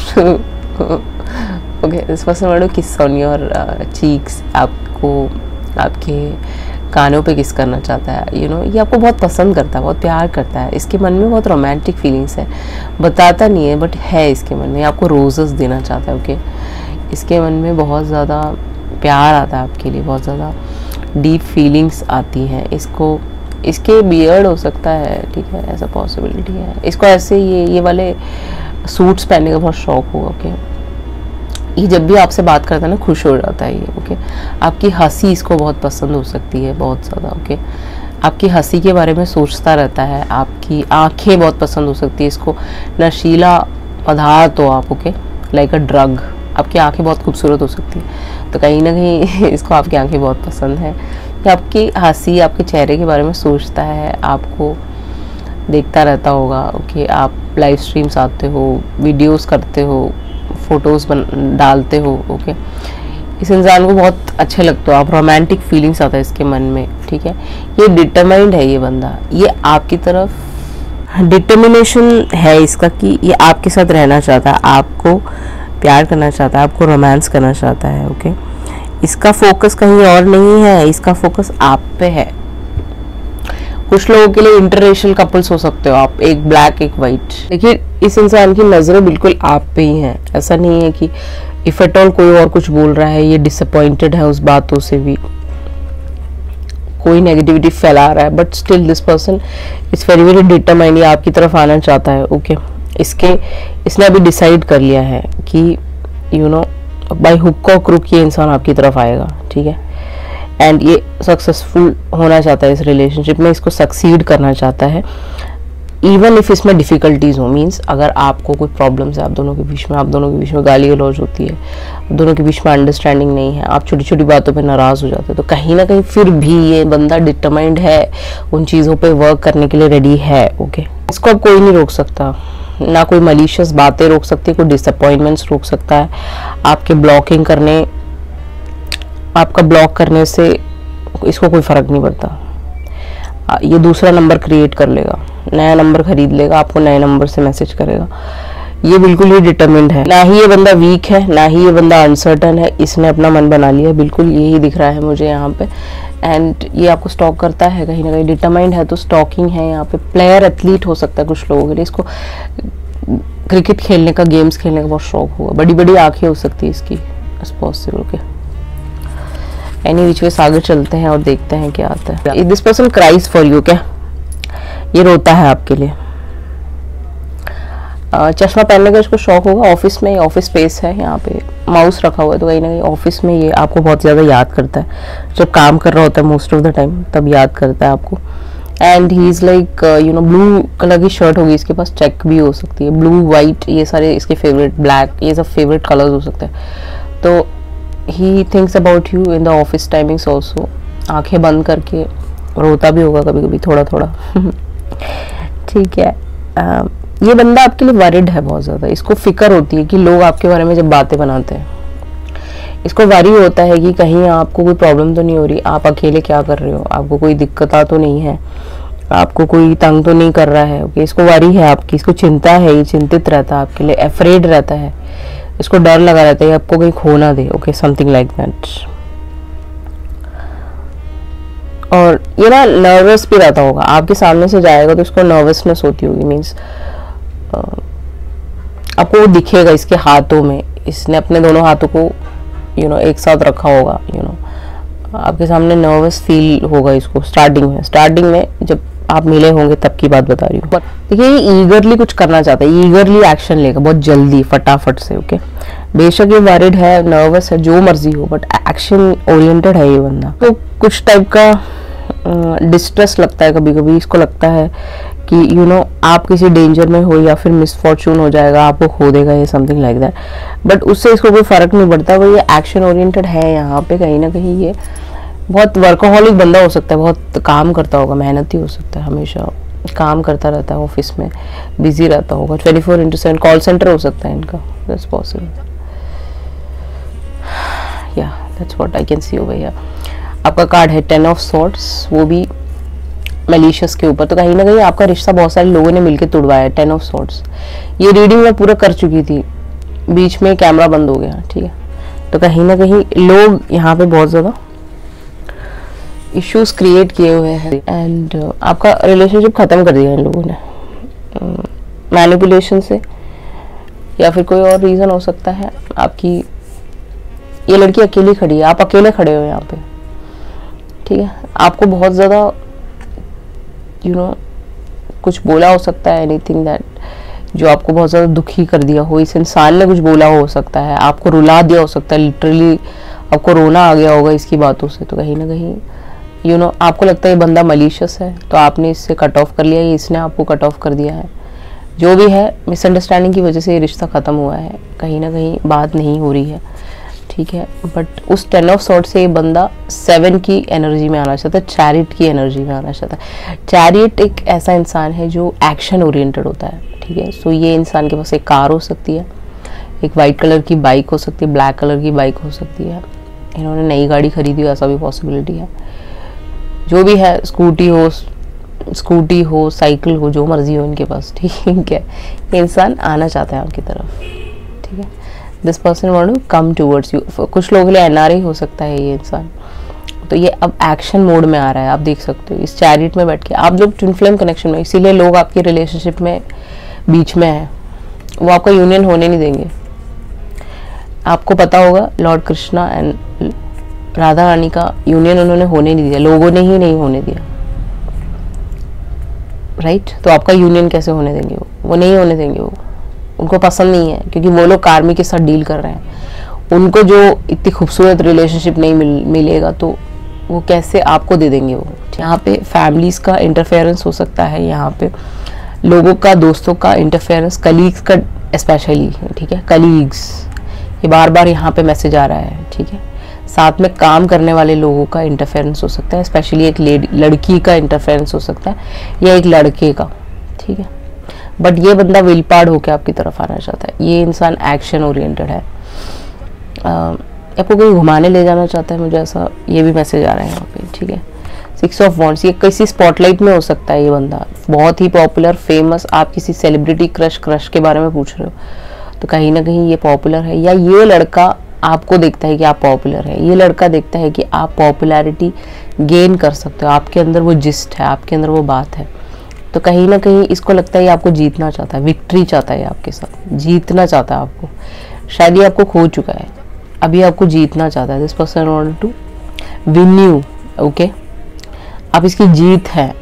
person want to kiss on your cheeks, आपको आपके कानों पे किस करना चाहता है, यू नो। ये आपको बहुत पसंद करता है, बहुत प्यार करता है, इसके मन में बहुत रोमांटिक फीलिंग्स है, बताता नहीं है बट है इसके मन में। आपको रोजेस देना चाहता है। ओके, इसके मन में बहुत ज़्यादा प्यार आता है आपके लिए, बहुत ज़्यादा डीप फीलिंग्स आती हैं इसको। इसके बियर्ड हो सकता है, ठीक है, ऐसा पॉसिबिलिटी है। इसको ऐसे ये वाले सूट्स पहनने का बहुत शौक होगा। ओके, ये जब भी आपसे बात करता है ना खुश हो जाता है ये। ओके, आपकी हंसी इसको बहुत पसंद हो सकती है, बहुत ज़्यादा। ओके, आपकी हंसी के बारे में सोचता रहता है, आपकी आंखें बहुत पसंद हो सकती है इसको, नशीला पदार्थ हो आप। ओके, लाइक अ ड्रग, आपकी आंखें बहुत खूबसूरत हो सकती है, तो कहीं ना कहीं इसको आपकी आंखें बहुत पसंद है। आपकी हंसी, आपके चेहरे के बारे में सोचता है, आपको देखता रहता होगा। ओके, आप लाइव स्ट्रीम्स आते हो, वीडियोस करते हो, फोटोज़ डालते हो। ओके, इस इंसान को बहुत अच्छे लगते हो आप, रोमांटिक फीलिंग्स आता है इसके मन में, ठीक है। ये डिटरमाइंड है ये बंदा, ये आपकी तरफ डिटर्मिनेशन है इसका कि ये आपके साथ रहना चाहता है, आपको प्यार करना चाहता है, आपको रोमांस करना चाहता है। ओके, इसका फोकस कहीं और नहीं है, इसका फोकस आप पे है। कुछ लोगों के लिए इंटररेशियल कपल्स हो सकते हो आप, एक ब्लैक एक वाइट। देखिए, इस इंसान की नजरें बिल्कुल आप पे ही हैं, ऐसा नहीं है कि इफ एट ऑल कोई और कुछ बोल रहा है, ये डिसअपॉइंटेड है उस बातों से भी, कोई नेगेटिविटी फैला रहा है, but still this person is very very determined, ये आपकी तरफ आना चाहता है। ओके, इसने अभी डिसाइड कर लिया है कि यू नो बाय हुक और क्रुक ये इंसान आपकी तरफ आएगा, ठीक है। एंड ये सक्सेसफुल होना चाहता है इस रिलेशनशिप में, इसको सक्सीड करना चाहता है, इवन इफ इसमें डिफिकल्टीज हो। मीन्स अगर आपको कोई प्रॉब्लम्स है आप दोनों के बीच में, गाली गलौज होती है, दोनों के बीच में अंडरस्टैंडिंग नहीं है, आप छोटी छोटी बातों पे नाराज हो जाते हैं, तो कहीं ना कहीं फिर भी ये बंदा डिटरमाइंड है, उन चीज़ों पे वर्क करने के लिए रेडी है। ओके, इसको अब कोई नहीं रोक सकता, ना कोई मलिशियस बातें रोक सकती, कोई डिसअपॉइंटमेंट्स रोक सकता है। आपका ब्लॉक करने से इसको कोई फ़र्क नहीं पड़ता। ये दूसरा नंबर क्रिएट कर लेगा, नया नंबर खरीद लेगा, आपको नए नंबर से मैसेज करेगा। ये बिल्कुल ही डिटरमिन्ड है, ना ही ये बंदा वीक है, ना ही ये बंदा अनसर्टन है, इसने अपना मन बना लिया, बिल्कुल यही दिख रहा है मुझे यहाँ पे। एंड ये आपको स्टॉक करता है कहीं ना कहीं, डिटरमाइंड है तो स्टॉकिंग है यहाँ पे। प्लेयर एथलीट हो सकता है कुछ लोगों के लिए, इसको क्रिकेट खेलने का, गेम्स खेलने का बहुत शौक होगा। बड़ी बड़ी आंखें हो सकती है इसकी, it's possible. Okay, any which ways आगे चलते हैं और देखते हैं क्या आता है। This person cries for you, क्या ये रोता है आपके लिए। चश्मा पहनने का इसको शौक होगा। ऑफिस में, ऑफिस स्पेस है, यहाँ पे माउस रखा हुआ है तो कहीं ना कहीं ऑफिस में ये आपको बहुत ज़्यादा याद करता है। जब काम कर रहा होता है मोस्ट ऑफ द टाइम तब याद करता है आपको। And he is like you know, blue colour की शर्ट होगी इसके पास, चेक भी हो सकती है, ब्लू वाइट ये सारे इसके फेवरेट, ब्लैक ये सब फेवरेट कलर्स हो सकते हैं। तो he thinks about you in the office timings also. आंखें बंद करके रोता भी होगा कभी कभी थोड़ा थोड़ा। ठीक है, ये बंदा आपके लिए वरिड है बहुत ज़्यादा। इसको फिक्र होती है कि लोग आपके बारे में जब बातें बनाते हैं, इसको वरी होता है कि कहीं आपको कोई प्रॉब्लम तो नहीं हो रही, आप अकेले क्या कर रहे हो, आपको कोई दिक्कत तो नहीं है, आपको कोई तंग तो नहीं कर रहा है। ओके, इसको वरी है आपकी, इसको चिंता है, ये चिंतित रहता है आपके लिए, अफ्रेड रहता है, इसको डर लगा रहता है आपको कहीं खो ना दे। Okay, something like that. और ये ना नर्वस भी रहता होगा, आपके सामने से जाएगा तो इसको नर्वसनेस होती होगी। मीन्स आपको वो दिखेगा इसके हाथों में, इसने अपने दोनों हाथों को यू नो एक साथ रखा होगा, यू नो आपके सामने नर्वस फील होगा इसको स्टार्टिंग में जब आप मिले होंगे तब की बात बता रही हूँ। देखिए, ये ईगरली कुछ करना चाहता है, ईगरली एक्शन लेगा बहुत जल्दी फटाफट से। ओके, बेशक ये वरिड है, नर्वस है, जो मर्जी हो, बट एक्शन ओरिएंटेड है ये बंदा। तो कुछ टाइप का डिस्ट्रेस लगता है कभी कभी, इसको लगता है कि यू नो आप किसी डेंजर में हो या फिर मिसफॉर्चून हो जाएगा, आपको खो देगा, ये समथिंग लाइक दैट। बट उससे इसको कोई फर्क नहीं पड़ता, वो ये एक्शन ओरिएंटेड है यहाँ पे कहीं ना कहीं। ये बहुत वर्कोहॉलिक बंदा हो सकता है, बहुत काम करता होगा, मेहनती हो सकता है, हमेशा काम करता रहता है, ऑफिस में बिजी रहता होगा, 24/7 कॉल सेंटर हो सकता है इनका, दैट्स पॉसिबल। या that's what I can see over here. आपका कार्ड है 10 ऑफ सॉर्ड्स, वो भी मैलिशियस के ऊपर। तो कहीं ना कहीं आपका रिश्ता बहुत सारे लोगों ने मिलकर तोड़वाया है, 10 ऑफ सॉर्ड्स। ये रीडिंग मैं पूरा कर चुकी थी, बीच में कैमरा बंद हो गया, ठीक है। तो कहीं ना कहीं लोग यहाँ पे बहुत ज़्यादा इश्यूज क्रिएट किए हुए हैं एंड आपका रिलेशनशिप ख़त्म कर दिया इन लोगों ने मैनिपुलेशन से, या फिर कोई और रीज़न हो सकता है। आपकी ये लड़की अकेली खड़ी है, आप अकेले खड़े हो यहाँ पे, ठीक है। आपको बहुत ज़्यादा यू नो कुछ बोला हो सकता है, एनीथिंग दैट जो आपको बहुत ज़्यादा दुखी कर दिया हो, इस इंसान ने कुछ बोला हो सकता है, आपको रुला दिया हो सकता है, लिटरली आपको रोना आ गया होगा इसकी बातों से। तो कहीं ना कहीं यू नो आपको लगता है ये बंदा मलिशियस है, तो आपने इससे कट ऑफ कर लिया, इसने आपको कट ऑफ कर दिया है। जो भी है, मिसअंडरस्टैंडिंग की वजह से ये रिश्ता ख़त्म हुआ है, कहीं ना कहीं बात नहीं हो रही है, ठीक है। बट उस 10 ऑफ सॉर्ड से ये बंदा 7 की एनर्जी में आना चाहता है, चैरिट की एनर्जी में आना चाहता है। चैरिट एक ऐसा इंसान है जो एक्शन ओरिएंटेड होता है, ठीक है। सो ये इंसान के पास एक कार हो सकती है, एक वाइट कलर की बाइक हो सकती है, ब्लैक कलर की बाइक हो सकती है, इन्होंने नई गाड़ी खरीदी हो, ऐसा भी पॉसिबिलिटी है। जो भी है, स्कूटी हो, साइकिल हो, जो मर्जी हो इनके पास, ठीक है। ये इंसान आना चाहता है आपकी तरफ, ठीक है। This person want to come towards you. कुछ लोगों के लिए NRI हो सकता है ये इंसान। तो ये अब एक्शन मोड में आ रहा है, आप देख सकते हो इस चैरिट में बैठ के। आप लोग ट्विन फ्लेम कनेक्शन में, इसीलिए लोग आपकी रिलेशनशिप में बीच में है, वो आपका यूनियन होने नहीं देंगे। आपको पता होगा लॉर्ड कृष्णा एंड राधा रानी का यूनियन उन्होंने होने नहीं दिया, लोगों ने ही नहीं होने दिया, राइट। तो आपका यूनियन कैसे होने देंगे? वो नहीं होने देंगे, वो उनको पसंद नहीं है, क्योंकि वो लोग कार्मी के साथ डील कर रहे हैं। उनको जो इतनी खूबसूरत रिलेशनशिप नहीं मिलेगा तो वो कैसे आपको दे देंगे वो। यहाँ पे फैमिलीज का इंटरफेरेंस हो सकता है, यहाँ पे लोगों का, दोस्तों का इंटरफेरेंस, कलीग्स का स्पेशली, ठीक है। कलीग्स, ये बार बार यहाँ पे मैसेज आ रहा है, ठीक है। साथ में काम करने वाले लोगों का इंटरफेरेंस हो सकता है, स्पेशली एक लड़की का इंटरफेरेंस हो सकता है या एक लड़के का, ठीक है। बट ये बंदा विल पार्ड होकर आपकी तरफ आना चाहता है। ये इंसान एक्शन ओरिएंटेड है, आपको कोई घुमाने ले जाना चाहता है, मुझे ऐसा ये भी मैसेज आ रहा है यहाँ पे, ठीक है। 6 ऑफ वॉन्ड्स, ये किसी स्पॉटलाइट में हो सकता है, ये बंदा बहुत ही पॉपुलर, फेमस। आप किसी सेलिब्रिटी क्रश के बारे में पूछ रहे हो, तो कहीं ना कहीं ये पॉपुलर है, या ये लड़का आपको देखता है कि आप पॉपुलर है, ये लड़का देखता है कि आप पॉपुलैरिटी गेन कर सकते हो। आपके अंदर वो जिस्ट है, आपके अंदर वो बात है। तो कहीं ना कहीं इसको लगता है ये आपको जीतना चाहता है, विक्ट्री चाहता है, आपके साथ जीतना चाहता है आपको। शायद ये आपको खो चुका है, अभी आपको जीतना चाहता है। This person want to win you, okay. आप इसकी जीत है,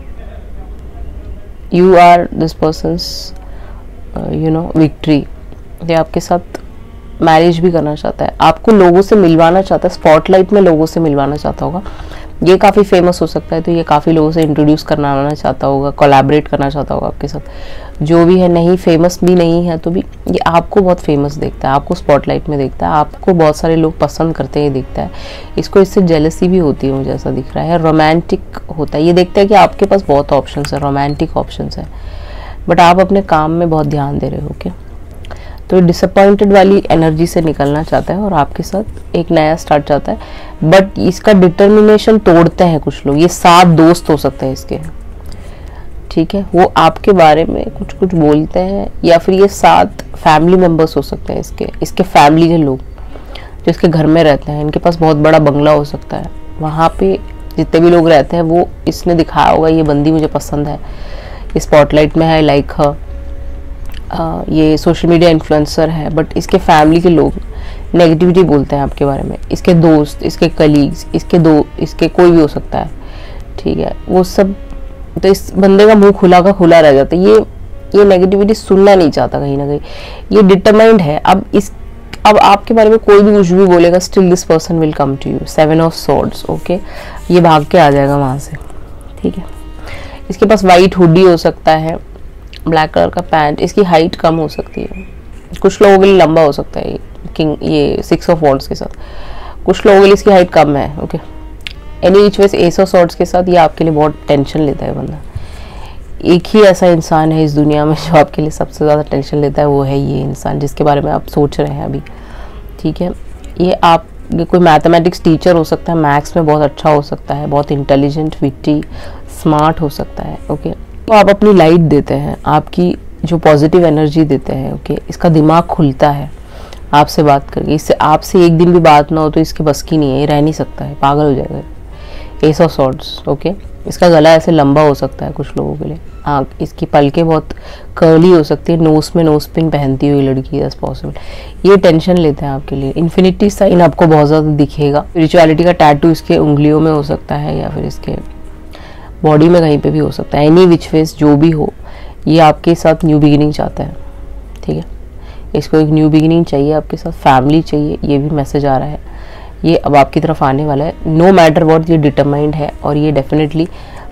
you are this person's victory. ये आपके साथ मैरिज भी करना चाहता है, आपको लोगों से मिलवाना चाहता है, स्पॉटलाइट में लोगों से मिलवाना चाहता होगा। ये काफ़ी फेमस हो सकता है, तो ये काफ़ी लोगों से इंट्रोड्यूस करना चाहता होगा, कोलैबोरेट करना चाहता होगा आपके साथ। जो भी है, नहीं फेमस भी नहीं है तो भी ये आपको बहुत फेमस देखता है, आपको स्पॉटलाइट में देखता है, आपको बहुत सारे लोग पसंद करते हैं देखता है। इसको इससे जेलसी भी होती है, मुझे ऐसा दिख रहा है। रोमांटिक होता है, ये देखता है कि आपके पास बहुत ऑप्शंस है, रोमांटिक ऑप्शंस है, बट आप अपने काम में बहुत ध्यान दे रहे हो, ओके। तो डिसअपॉइंटेड वाली एनर्जी से निकलना चाहता है और आपके साथ एक नया स्टार्ट चाहता है। बट इसका डिटर्मिनेशन तोड़ते हैं कुछ लोग। ये 7 दोस्त हो सकते हैं इसके, ठीक है। वो आपके बारे में कुछ कुछ बोलते हैं, या फिर ये 7 फैमिली मेंबर्स हो सकते हैं इसके फैमिली के लोग जो इसके घर में रहते हैं। इनके पास बहुत बड़ा बंगला हो सकता है, वहाँ पे जितने भी लोग रहते हैं वो इसने दिखाया होगा ये बंदी मुझे पसंद है, ये स्पॉटलाइट में है, लाइक हर, ये सोशल मीडिया इन्फ्लुएंसर है। बट इसके फैमिली के लोग नेगेटिविटी बोलते हैं आपके बारे में, इसके दोस्त, इसके कलीग्स, इसके कोई भी हो सकता है, ठीक है, वो सब। तो इस बंदे का मुंह खुला का खुला रह जाता है, ये नेगेटिविटी सुनना नहीं चाहता कहीं ना कहीं। ये डिटरमाइंड है। अब आपके बारे में कोई भी कुछ भी बोलेगा, still this person will come to you. 7 of swords, okay. ये भाग के आ जाएगा वहां से, ठीक है। इसके पास वाइट हुडी हो सकता है, ब्लैक कलर का पैंट। इसकी हाइट कम हो सकती है, कुछ लोगों के लिए लंबा हो सकता है ये 6 ऑफ वॉर्ड्स के साथ। कुछ लोगों के लिए इसकी हाइट कम है, okay. Any which ways ace of swords के साथ ये आपके लिए बहुत टेंशन लेता है बंदा। एक ही ऐसा इंसान है इस दुनिया में जो आपके लिए सबसे ज़्यादा टेंशन लेता है, वो है ये इंसान जिसके बारे में आप सोच रहे हैं अभी, ठीक है। ये कोई मैथमेटिक्स टीचर हो सकता है, मैथ्स में बहुत अच्छा हो सकता है, बहुत इंटेलिजेंट, विटी, स्मार्ट हो सकता है, ओके। तो आप अपनी लाइट देते हैं, आपकी जो पॉजिटिव एनर्जी देते हैं, ओके। इसका दिमाग खुलता है आपसे बात करके। इससे आपसे एक दिन भी बात ना हो तो इसकी बस की नहीं है, ये रह नहीं सकता है, पागल हो जाएगा। Ace of swords, okay. इसका गला ऐसे लंबा हो सकता है कुछ लोगों के लिए। हाँ, इसकी पलकें बहुत कर्ली हो सकती है, नोज में नोज पिन पहनती हुई लड़की है पॉसिबल। ये टेंशन लेते हैं आपके लिए। इन्फिनिटी साइन आपको बहुत ज़्यादा दिखेगा। स्पिरिचुअलिटी का टैटू इसके उंगलियों में हो सकता है, या फिर इसके बॉडी में कहीं पे भी हो सकता है। एनी विच वेज जो भी हो, ये आपके साथ न्यू बिगिनिंग चाहता है, ठीक है। इसको एक न्यू बिगिनिंग चाहिए आपके साथ, फैमिली चाहिए, ये भी मैसेज आ रहा है। ये अब आपकी तरफ आने वाला है, नो मैटर व्हाट। ये डिटरमाइंड है और ये डेफिनेटली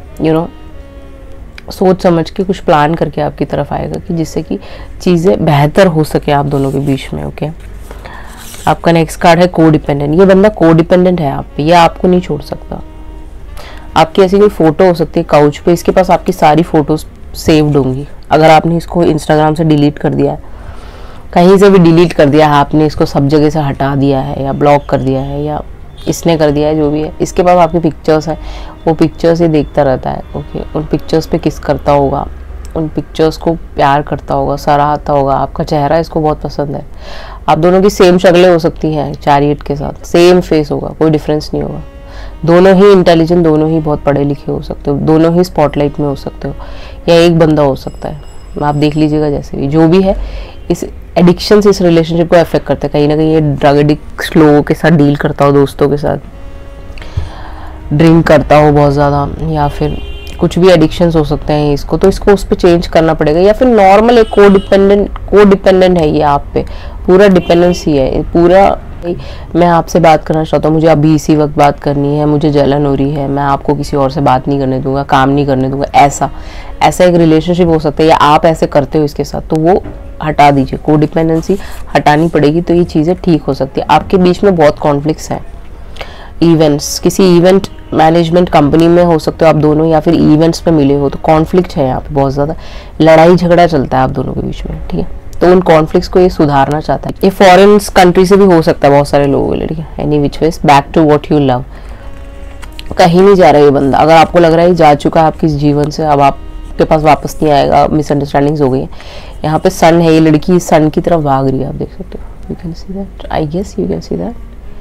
सोच समझ के कुछ प्लान करके आपकी तरफ आएगा कि जिससे कि चीज़ें बेहतर हो सके आप दोनों के बीच में, ओके। आपका नेक्स्ट कार्ड है को डिपेंडेंट। ये बंदा को डिपेंडेंट है आप पे, ये आपको नहीं छोड़ सकता। आपकी ऐसी कोई फोटो हो सकती है काउच पे, इसके पास आपकी सारी फोटोज सेव्ड होंगी। अगर आपने इसको इंस्टाग्राम से डिलीट कर दिया है, कहीं से भी डिलीट कर दिया है आपने, इसको सब जगह से हटा दिया है या ब्लॉक कर दिया है या इसने कर दिया है, जो भी है, इसके पास आपकी पिक्चर्स हैं, वो पिक्चर्स ही देखता रहता है, ओके। उन पिक्चर्स पे किस करता होगा, उन पिक्चर्स को प्यार करता होगा, सराहता होगा। आपका चेहरा इसको बहुत पसंद है। आप दोनों की सेम शक्लें हो सकती हैं, चैरियट के साथ सेम फेस होगा, कोई डिफरेंस नहीं होगा। दोनों ही इंटेलिजेंट, दोनों ही बहुत पढ़े लिखे हो सकते हो, दोनों ही स्पॉटलाइट में हो सकते हो, या एक बंदा हो सकता है, आप देख लीजिएगा। जैसे भी जो भी है, इस एडिक्शन से इस रिलेशनशिप को अफेक्ट करता है। कहीं ना कहीं ये ड्रग एडिक्ट लोगों के साथ डील करता हो, दोस्तों के साथ ड्रिंक करता हो बहुत ज़्यादा, या फिर कुछ भी एडिक्शंस हो सकते हैं इसको, तो इसको उस पर चेंज करना पड़ेगा। या फिर नॉर्मल एक को डिपेंडेंट है ये आप पे, पूरा डिपेंडेंस ही है पूरा। मैं आपसे बात करना चाहता हूँ, मुझे अभी इसी वक्त बात करनी है, मुझे जलन हो रही है, मैं आपको किसी और से बात नहीं करने दूंगा, काम नहीं करने दूंगा, ऐसा एक रिलेशनशिप हो सकता है। या आप ऐसे करते हो इसके साथ, तो वो हटा दीजिए, को डिपेंडेंसी हटानी पड़ेगी, तो ये चीज़ें ठीक हो सकती है। आपके बीच में बहुत कॉन्फ्लिक्ट्स हैं, इवेंट्स, किसी इवेंट मैनेजमेंट कंपनी में हो सकते हो आप दोनों, या फिर इवेंट्स में मिले हो, तो कॉन्फ्लिक्ट है यहाँ पे बहुत ज़्यादा, लड़ाई झगड़ा चलता है आप दोनों के बीच में, ठीक है। तो उन कॉन्फ्लिक्ट्स को ये सुधारना चाहता है। ये फॉरेन कंट्री से भी हो सकता है बहुत सारे लोगों के लिए, ठीक है। Any which ways back to what you love. कहीं नहीं जा रहा ये बंदा। अगर आपको लग रहा है जा चुका है आपके जीवन से, अब आपके पास वापस नहीं आएगा, मिसअंडरस्टैंडिंग्स हो गई है। यहाँ पे सन है, ये लड़की सन की तरफ भाग रही है, आप देख सकते हो, you can see that, I guess you can see that.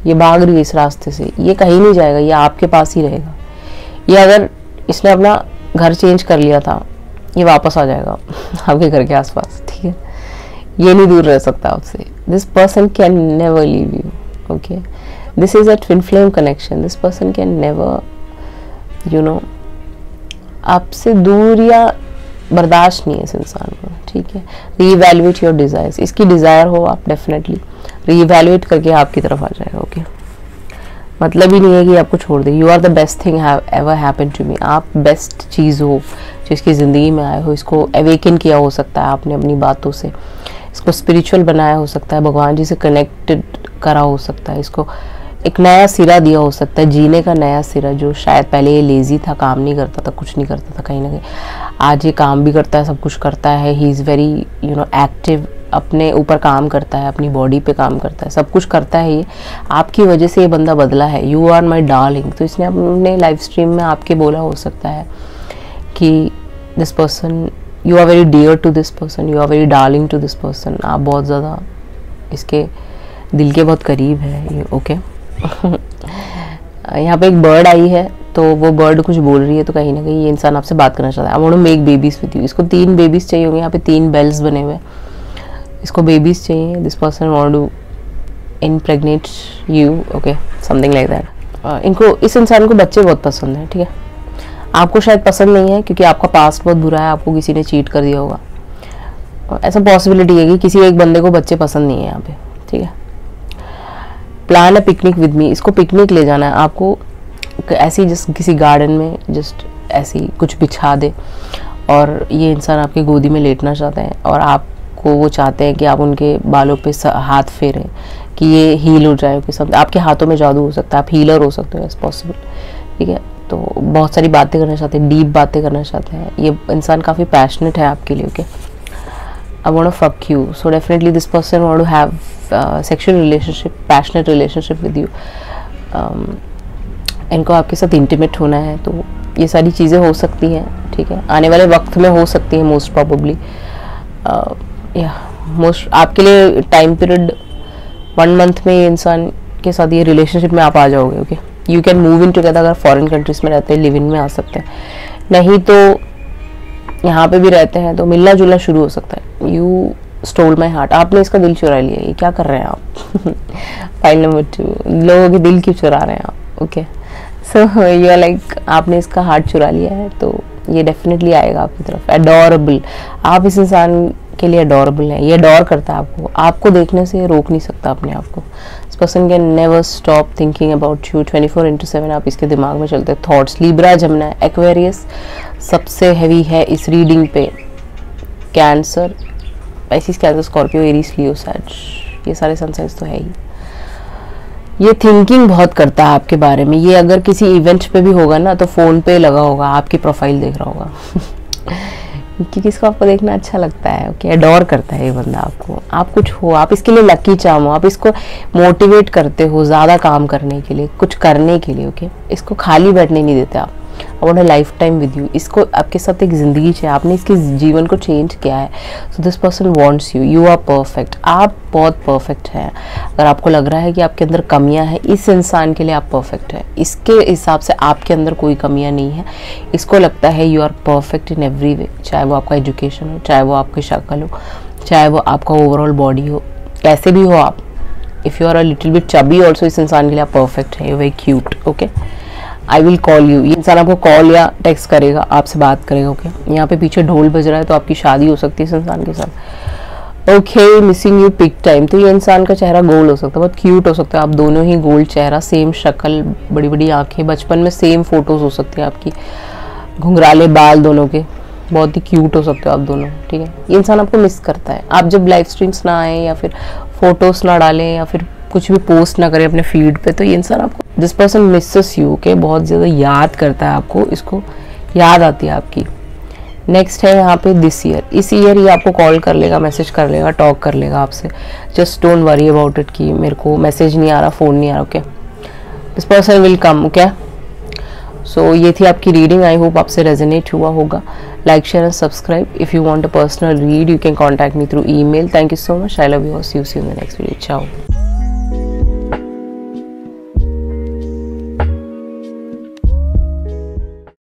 ये भाग रही है इस रास्ते से, ये कहीं नहीं जाएगा, ये आपके पास ही रहेगा। ये अगर इसने अपना घर चेंज कर लिया था, ये वापस आ जाएगा आपके घर के आसपास, ठीक है। ये नहीं दूर रह सकता आपसे। This person can never leave you, okay. This is a twin flame connection. This person can never you know आपसे दूर या बर्दाश्त नहीं है इस इंसान को, ठीक है। रीवैल्यूएट योर डिजायर्स, इसकी डिजायर हो आप डेफिनेटली रीवैल्यूएट करके आपकी तरफ आ जाएगा, ओके। मतलब ही नहीं है कि आपको छोड़ दे। You are the best thing ever happen to me, आप बेस्ट चीज़ हो जो इसकी ज़िंदगी में आए हो। इसको अवेकन किया हो सकता है आपने अपनी बातों से, इसको स्पिरिचुअल बनाया हो सकता है, भगवान जी से कनेक्टेड करा हो सकता है, इसको एक नया सिरा दिया हो सकता है, जीने का नया सिरा, जो शायद पहले ये लेजी था, काम नहीं करता था, कुछ नहीं करता था, कहीं ना कहीं आज ये काम भी करता है, सब कुछ करता है। ही इज़ वेरी एक्टिव, अपने ऊपर काम करता है, अपनी बॉडी पे काम करता है, सब कुछ करता है। ये आपकी वजह से ये बंदा बदला है। यू आर माई डार्लिंग, तो इसने अपने लाइव स्ट्रीम में आपके बोला हो सकता है कि this person, you are very dear to this person, you are very darling to this person. आप बहुत ज़्यादा इसके दिल के बहुत करीब है ये, ओके। यहाँ पे एक बर्ड आई है, तो वो बर्ड कुछ बोल रही है, तो कहीं ना कहीं ये इंसान आपसे बात करना चाहता है। I want to make babies with you. इसको 3 बेबीज चाहिए होंगे, यहाँ पे 3 बेल्स बने हुए हैं, इसको बेबीज चाहिए। This person want to impregnate you, okay, something like that. इनको, इस इंसान को बच्चे बहुत पसंद है, ठीक है। आपको शायद पसंद नहीं है क्योंकि आपका पास्ट बहुत बुरा है, आपको किसी ने चीट कर दिया होगा। ऐसा पॉसिबिलिटी है कि किसी एक बंदे को बच्चे पसंद नहीं है यहाँ पे, ठीक है। Plan a picnic with me, इसको पिकनिक ले जाना है आपको, ऐसी जस्ट किसी गार्डन में जस्ट ऐसी कुछ बिछा दे और ये इंसान आपके गोदी में लेटना चाहते हैं और आपको वो चाहते हैं कि आप उनके बालों पे हाथ फेरें कि ये हील हो जाए। सब आपके हाथों में जादू हो सकता है, आप हीलर हो सकते हो, इट्स पॉसिबल, ठीक है। तो बहुत सारी बातें करना चाहते हैं, डीप बातें करना चाहते हैं। ये इंसान काफ़ी पैशनेट है आपके लिए, okay. I want to fuck you, so definitely this person want to have sexual relationship, passionate relationship with you. इनको आपके साथ इंटीमेट होना है, तो ये सारी चीज़ें हो सकती हैं, ठीक है। आने वाले वक्त में हो सकती है, मोस्ट प्रॉबली या मोस्ट आपके लिए टाइम पीरियड 1 मंथ में ये इंसान के साथ ये रिलेशनशिप में आप आ जाओगे, okay. You can move in together, अगर फॉरेन कंट्रीज में रहते हैं लिव इन में आ सकते हैं, नहीं तो यहाँ पे भी रहते हैं तो मिलना जुलना शुरू हो सकता है। यू स्टोल माई हार्ट, आपने इसका दिल चुरा लिया, ये क्या कर रहे हैं आप। फाइल नंबर 2, लोगों के दिल क्यों चुरा रहे हैं आप, okay. So you are like, आपने इसका हार्ट चुरा लिया है, तो ये डेफिनेटली आएगा आपकी तरफ। एडोरेबल, आप इस इंसान के लिए एडोरेबल हैं, ये एडोर करता है आपको, आपको देखने से ये रोक नहीं सकता अपने आप को। This person can never stop thinking about you 24/7, आप इसके दिमाग में चलते थॉट्स। लिब्रा, जमुना, एक्वेरियस सबसे हैवी है इस रीडिंग पे। Cancer, Pisces, Cancer, Scorpio, Aries, Leo, Sag, ये सारे सनसाइंस तो है ही। ये थिंकिंग बहुत करता है आपके बारे में। ये अगर किसी इवेंट पे भी होगा ना तो फ़ोन पे लगा होगा, आपकी प्रोफाइल देख रहा होगा क्योंकि किसको आपको देखना अच्छा लगता है, ओके। एडोर करता है ये बंदा आपको, आप कुछ हो, आप इसके लिए लकी चार्म हो, आप इसको मोटिवेट करते हो ज़्यादा काम करने के लिए, कुछ करने के लिए, ओके। इसको खाली बैठने नहीं देते आप। I want a lifetime with you, इसको आपके साथ एक ज़िंदगी चाहिए, आपने इसके जीवन को चेंज किया है। So this person wants you, you are perfect, आप बहुत परफेक्ट हैं। अगर आपको लग रहा है कि आपके अंदर कमियां हैं, इस इंसान के लिए आप परफेक्ट है, इसके हिसाब से आपके अंदर कोई कमियां नहीं है। इसको लगता है you are perfect in every way, चाहे वो आपका एजुकेशन हो, चाहे वो आपकी शक्ल हो, चाहे वो आपका ओवरऑल बॉडी हो, कैसे भी हो आप। If you are a little bit chubby also, इस इंसान के लिए आप परफेक्ट है, you very cute, okay. I will call you, ये इंसान आपको कॉल या टेक्स्ट करेगा, आपसे बात करेगा, ओके। यहाँ पे पीछे ढोल बज रहा है, तो आपकी शादी हो सकती है इस इंसान के साथ, okay. Missing you peak time, तो ये इंसान का चेहरा गोल्ड हो सकता है, बहुत क्यूट हो सकता है। आप दोनों ही गोल्ड चेहरा, सेम शक्ल, बड़ी बड़ी आंखें, बचपन में सेम फोटोज हो सकती है आपकी, घुंघराले बाल दोनों के, बहुत ही क्यूट हो सकते हो आप दोनों, ठीक है। ये इंसान आपको मिस करता है। आप जब लाइव स्ट्रीम्स ना आए या फिर फोटोज ना डालें या फिर कुछ भी पोस्ट ना करें अपने फीड पे, तो ये इंसान आपको, दिस पर्सन मिसेस यू, के बहुत ज़्यादा याद करता है आपको, इसको याद आती है आपकी। नेक्स्ट है यहाँ पे दिस ईयर, इस ईयर ये आपको कॉल कर लेगा, मैसेज कर लेगा, टॉक कर लेगा आपसे। Just don't worry about it कि मेरे को मैसेज नहीं आ रहा, फ़ोन नहीं आ रहा, okay. This person will come, okay. So ये थी आपकी रीडिंग, आई होप आपसे रेजोनेट हुआ होगा। Like, share and subscribe. If you want a personal read you can contact me through email. Thank you so much, I love you, see you in the next video, चाओ।